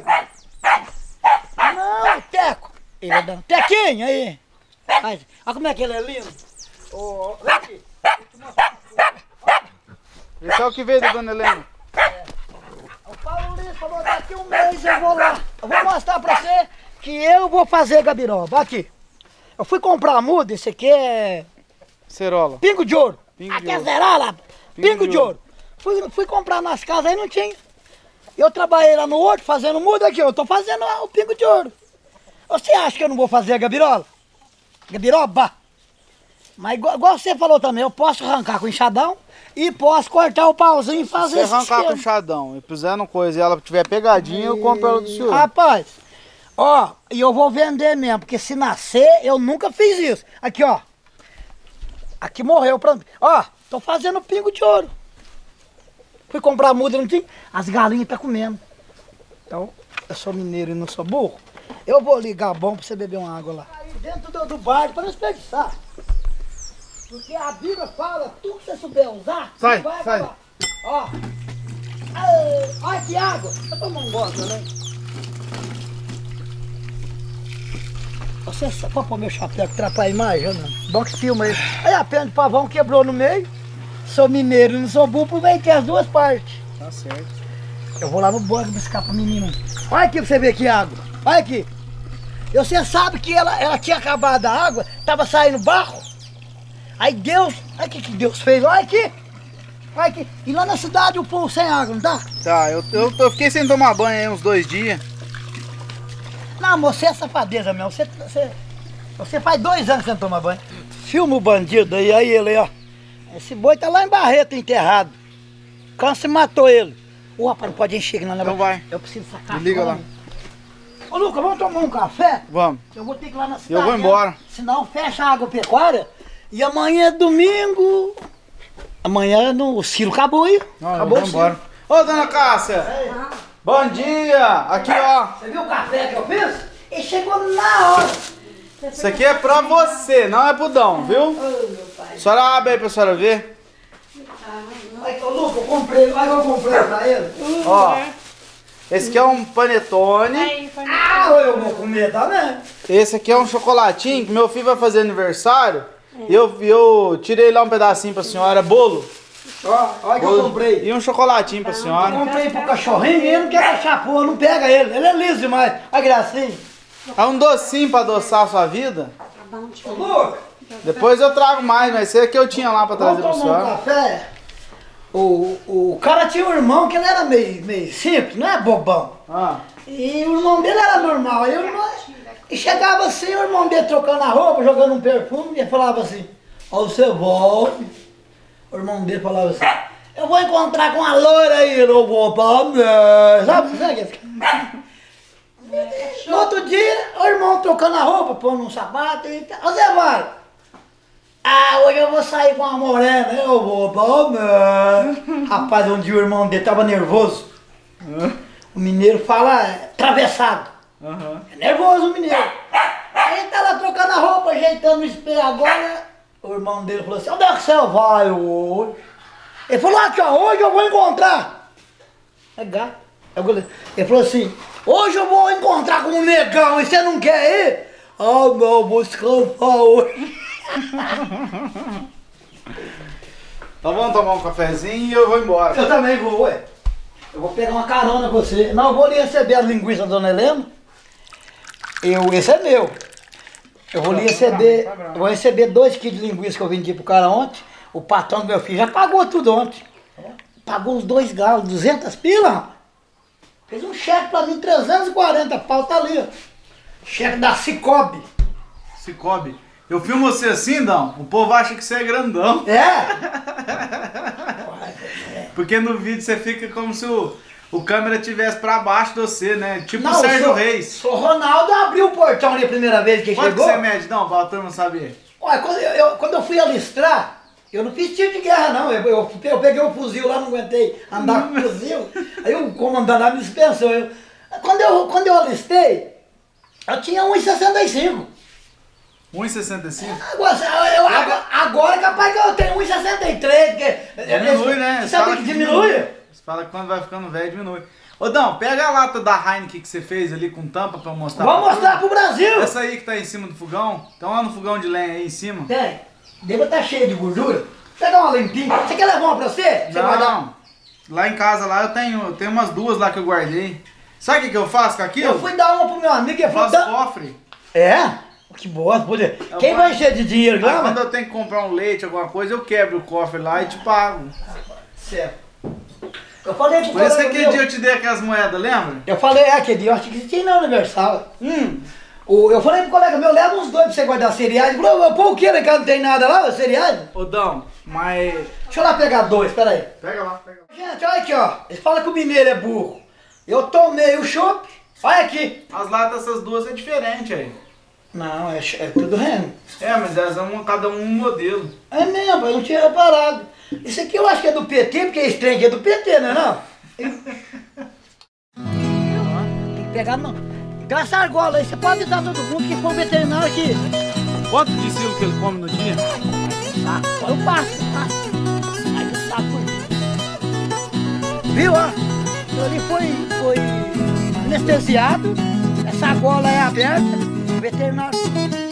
Não, Teco. Ele é dando. Tequinho, aí. Olha como é que ele é lindo. Ô, vem aqui. Esse é o que veio da Dona Helena. O Paulo Liso falou, daqui um mês eu vou lá. Eu vou mostrar pra você que eu vou fazer gabiroba. Aqui. Eu fui comprar a muda, esse aqui é Cerola. pingo de ouro. Pingo de Aqui é ouro. zerola. Pingo Pingo de de ouro. Fui, fui comprar nas casas aí, não tinha. Eu trabalhei lá no outro fazendo muda aqui, eu tô fazendo o pingo de ouro. Você acha que eu não vou fazer a gabirola? Gabiroba? Mas igual, igual você falou também, eu posso arrancar com enxadão e posso cortar o pauzinho e fazer Se esse arrancar com esquema. enxadão e puser no coisa e ela tiver pegadinha, eu compro ela do senhor. Rapaz, ó, e eu vou vender mesmo, porque se nascer, eu nunca fiz isso. Aqui, ó. Aqui morreu pra mim. Ó, tô fazendo pingo de ouro. Fui comprar muda, não tinha. As galinhas tá comendo. Então, eu sou mineiro e não sou burro. Eu vou ligar bom pra você beber uma água lá. Aí dentro do, do bar, pra não desperdiçar. Porque a Bíblia fala, tudo que você souber usar, Sai, você vai sai. acabar. Ó. Aê, olha que água. Eu tomo um gosto também. Você só pode pôr meu chapéu que atrapalha a imagem, não? Bom que filma aí. Aí a perna de pavão quebrou no meio. Sou mineiro e não sou burro, aproveitei as duas partes. Tá certo. Eu vou lá no banco buscar pra menina. Olha aqui pra você ver que água. Olha aqui. E você sabe que ela, ela tinha acabado a água, tava saindo barro. Aí Deus, olha o que que Deus fez, olha aqui. Olha aqui. E lá na cidade o povo sem água, não tá? Tá, eu, eu, eu fiquei sem tomar banho aí uns dois dias. Não, amor, você é safadeza mesmo. Você, você, você faz dois anos que você não toma banho. Filma o bandido aí, aí ele aí, ó. Esse boi tá lá em Barreto enterrado. Câncer matou ele. Ô, rapaz, não pode encher aqui não. Então vai. Eu preciso sacar. Liga lá. Ô, Lucas, vamos tomar um café? Vamos. Eu vou ter que ir lá na cidade. Eu vou embora. Senão fecha a agropecuária. E amanhã é domingo. Amanhã no, o Ciro acabou aí. Não, acabou eu o vou embora. Ô, dona Cássia. Ciro. Bom dia. Aqui, ó. Você viu o café que eu fiz? Ele chegou na hora. Isso aqui é pra você, não é pro Dão, viu? Ô, meu pai. A senhora abre aí pra senhora ver. Olha, ô, Lucas, eu comprei. Olha que eu comprei pra ele. Ó. Esse aqui é um panetone. Aí, foi Ah, eu vou comer também. Esse aqui é um chocolatinho que meu filho vai fazer aniversário. E eu, eu tirei lá um pedacinho pra senhora, bolo. Ó, olha que eu comprei. E um chocolatinho pra Eu senhora. comprei pro cachorrinho e ele não quer deixar porra, não pega ele. Ele é liso demais. Olha que gracinha. É um docinho pra adoçar a sua vida. Tá bom, tio. Ô, Lucas, Depois eu trago mais, mas esse aqui eu tinha lá pra trazer vamos pra tomar um senhora. café. O, o cara tinha um irmão que ele era meio, meio simples, não é bobão. Ah, E o irmão dele era normal. Aí o irmão, e chegava assim, o irmão dele trocando a roupa, jogando um perfume, e ele falava assim, ó, você volta. O irmão dele falava assim, eu vou encontrar com a loira aí, eu vou pra merda. Sabe, sabe? No outro dia, o irmão trocando a roupa, pondo um sapato e tal. Ô Zé Mário, ah, hoje eu vou sair com uma morena. Eu vou, bom, mano. Rapaz, um dia o irmão dele tava nervoso. O mineiro fala é, atravessado. Uhum. É nervoso o mineiro. Aí ele tá lá trocando a roupa, ajeitando o espelho. Agora, o irmão dele falou assim, onde é que você vai hoje? Ele falou, aqui ó, hoje eu vou encontrar. É gato. Ele falou assim, hoje eu vou encontrar com um negão e você não quer ir? Ah, não, eu vou escampar hoje. Tá bom tomar um cafezinho e eu vou embora. Eu também vou, ué. Eu vou pegar uma carona com você. Não, eu vou lhe receber as linguiças da Dona Helena. Eu, esse é meu. Eu vou lhe receber, eu vou receber dois quilos de linguiça que eu vendi pro cara ontem. O patrão do meu filho já pagou tudo ontem. Pagou os dois galos, duzentas pilas, rapaz. Fez um cheque pra mim, trezentos e quarenta pau, tá ali, ó. Cheque da Cicobi. Cicobi. Eu filmo você assim, Dão, o povo acha que você é grandão. É? Porque no vídeo você fica como se o, o câmera tivesse pra baixo de você, né? Tipo Não, o Sérgio sou, Reis. Sou Ronaldo, abriu o portão ali a primeira vez que Quanto chegou. Quanto você mede, Dão, pra a turma saber? Olha, quando eu, eu, quando eu fui alistrar, eu não fiz tiro de guerra não, eu, eu, eu peguei um fuzil lá, não aguentei andar com fuzil, aí o comandante lá me dispensou. Eu, quando, eu, quando eu alistei, eu tinha um e sessenta e cinco. um e sessenta e cinco? Agora, eu, agora, agora é capaz que eu tenho um e sessenta e três, porque... Diminui, né? Você sabe que diminui? Você fala que quando vai ficando velho, diminui. Ô Dão, pega a lata da Heineken que você fez ali com tampa pra eu mostrar. Vou mostrar pro Brasil! Essa aí que tá em cima do fogão, então lá no fogão de lenha aí em cima. Tem, deve estar cheio de gordura. Pega uma limpinha. Você quer levar uma pra você? Você não, vai dar? não. Lá em casa, lá eu tenho, eu tenho umas duas lá que eu guardei. Sabe o que, que eu faço com aquilo? Eu fui dar uma pro meu amigo e eu ele falou... faço cofre. É? Que boa, poder. Eu Quem pago. vai encher de dinheiro, Aí, não? quando eu tenho que comprar um leite, alguma coisa, eu quebro o cofre lá e te pago. Certo. Eu falei pro Por isso que colega aquele meu- dia eu te dei aquelas moedas, lembra? Eu falei, é, aquele dia, eu acho que você tinha na Universal. Hum. O, eu falei pro colega meu, leva uns dois pra você guardar cereais. Ele falou, pô, o que, né, cara, não tem nada lá, cereais? Ô Dão, mas... Deixa eu lá pegar dois, peraí. Pega lá, pega lá. Gente, olha aqui, ó. Eles falam que o mineiro é burro. Eu tomei o chopp, olha aqui. As latas dessas duas é diferente aí. Não, é, é tudo remo. É, mas elas são cada um um modelo. É mesmo, eu não tinha reparado. Isso aqui eu acho que é do P T, porque esse trem aqui é do P T, não é não? Tem que pegar, não. Então essa argola aí, você pode avisar todo mundo que for um veterinário aqui. Quanto de quilo que ele come no dia? Saco, olha o passo, passo. Aí o saco. Viu, ó? Aquilo ali foi, foi anestesiado. Essa argola é aberta. O veterinário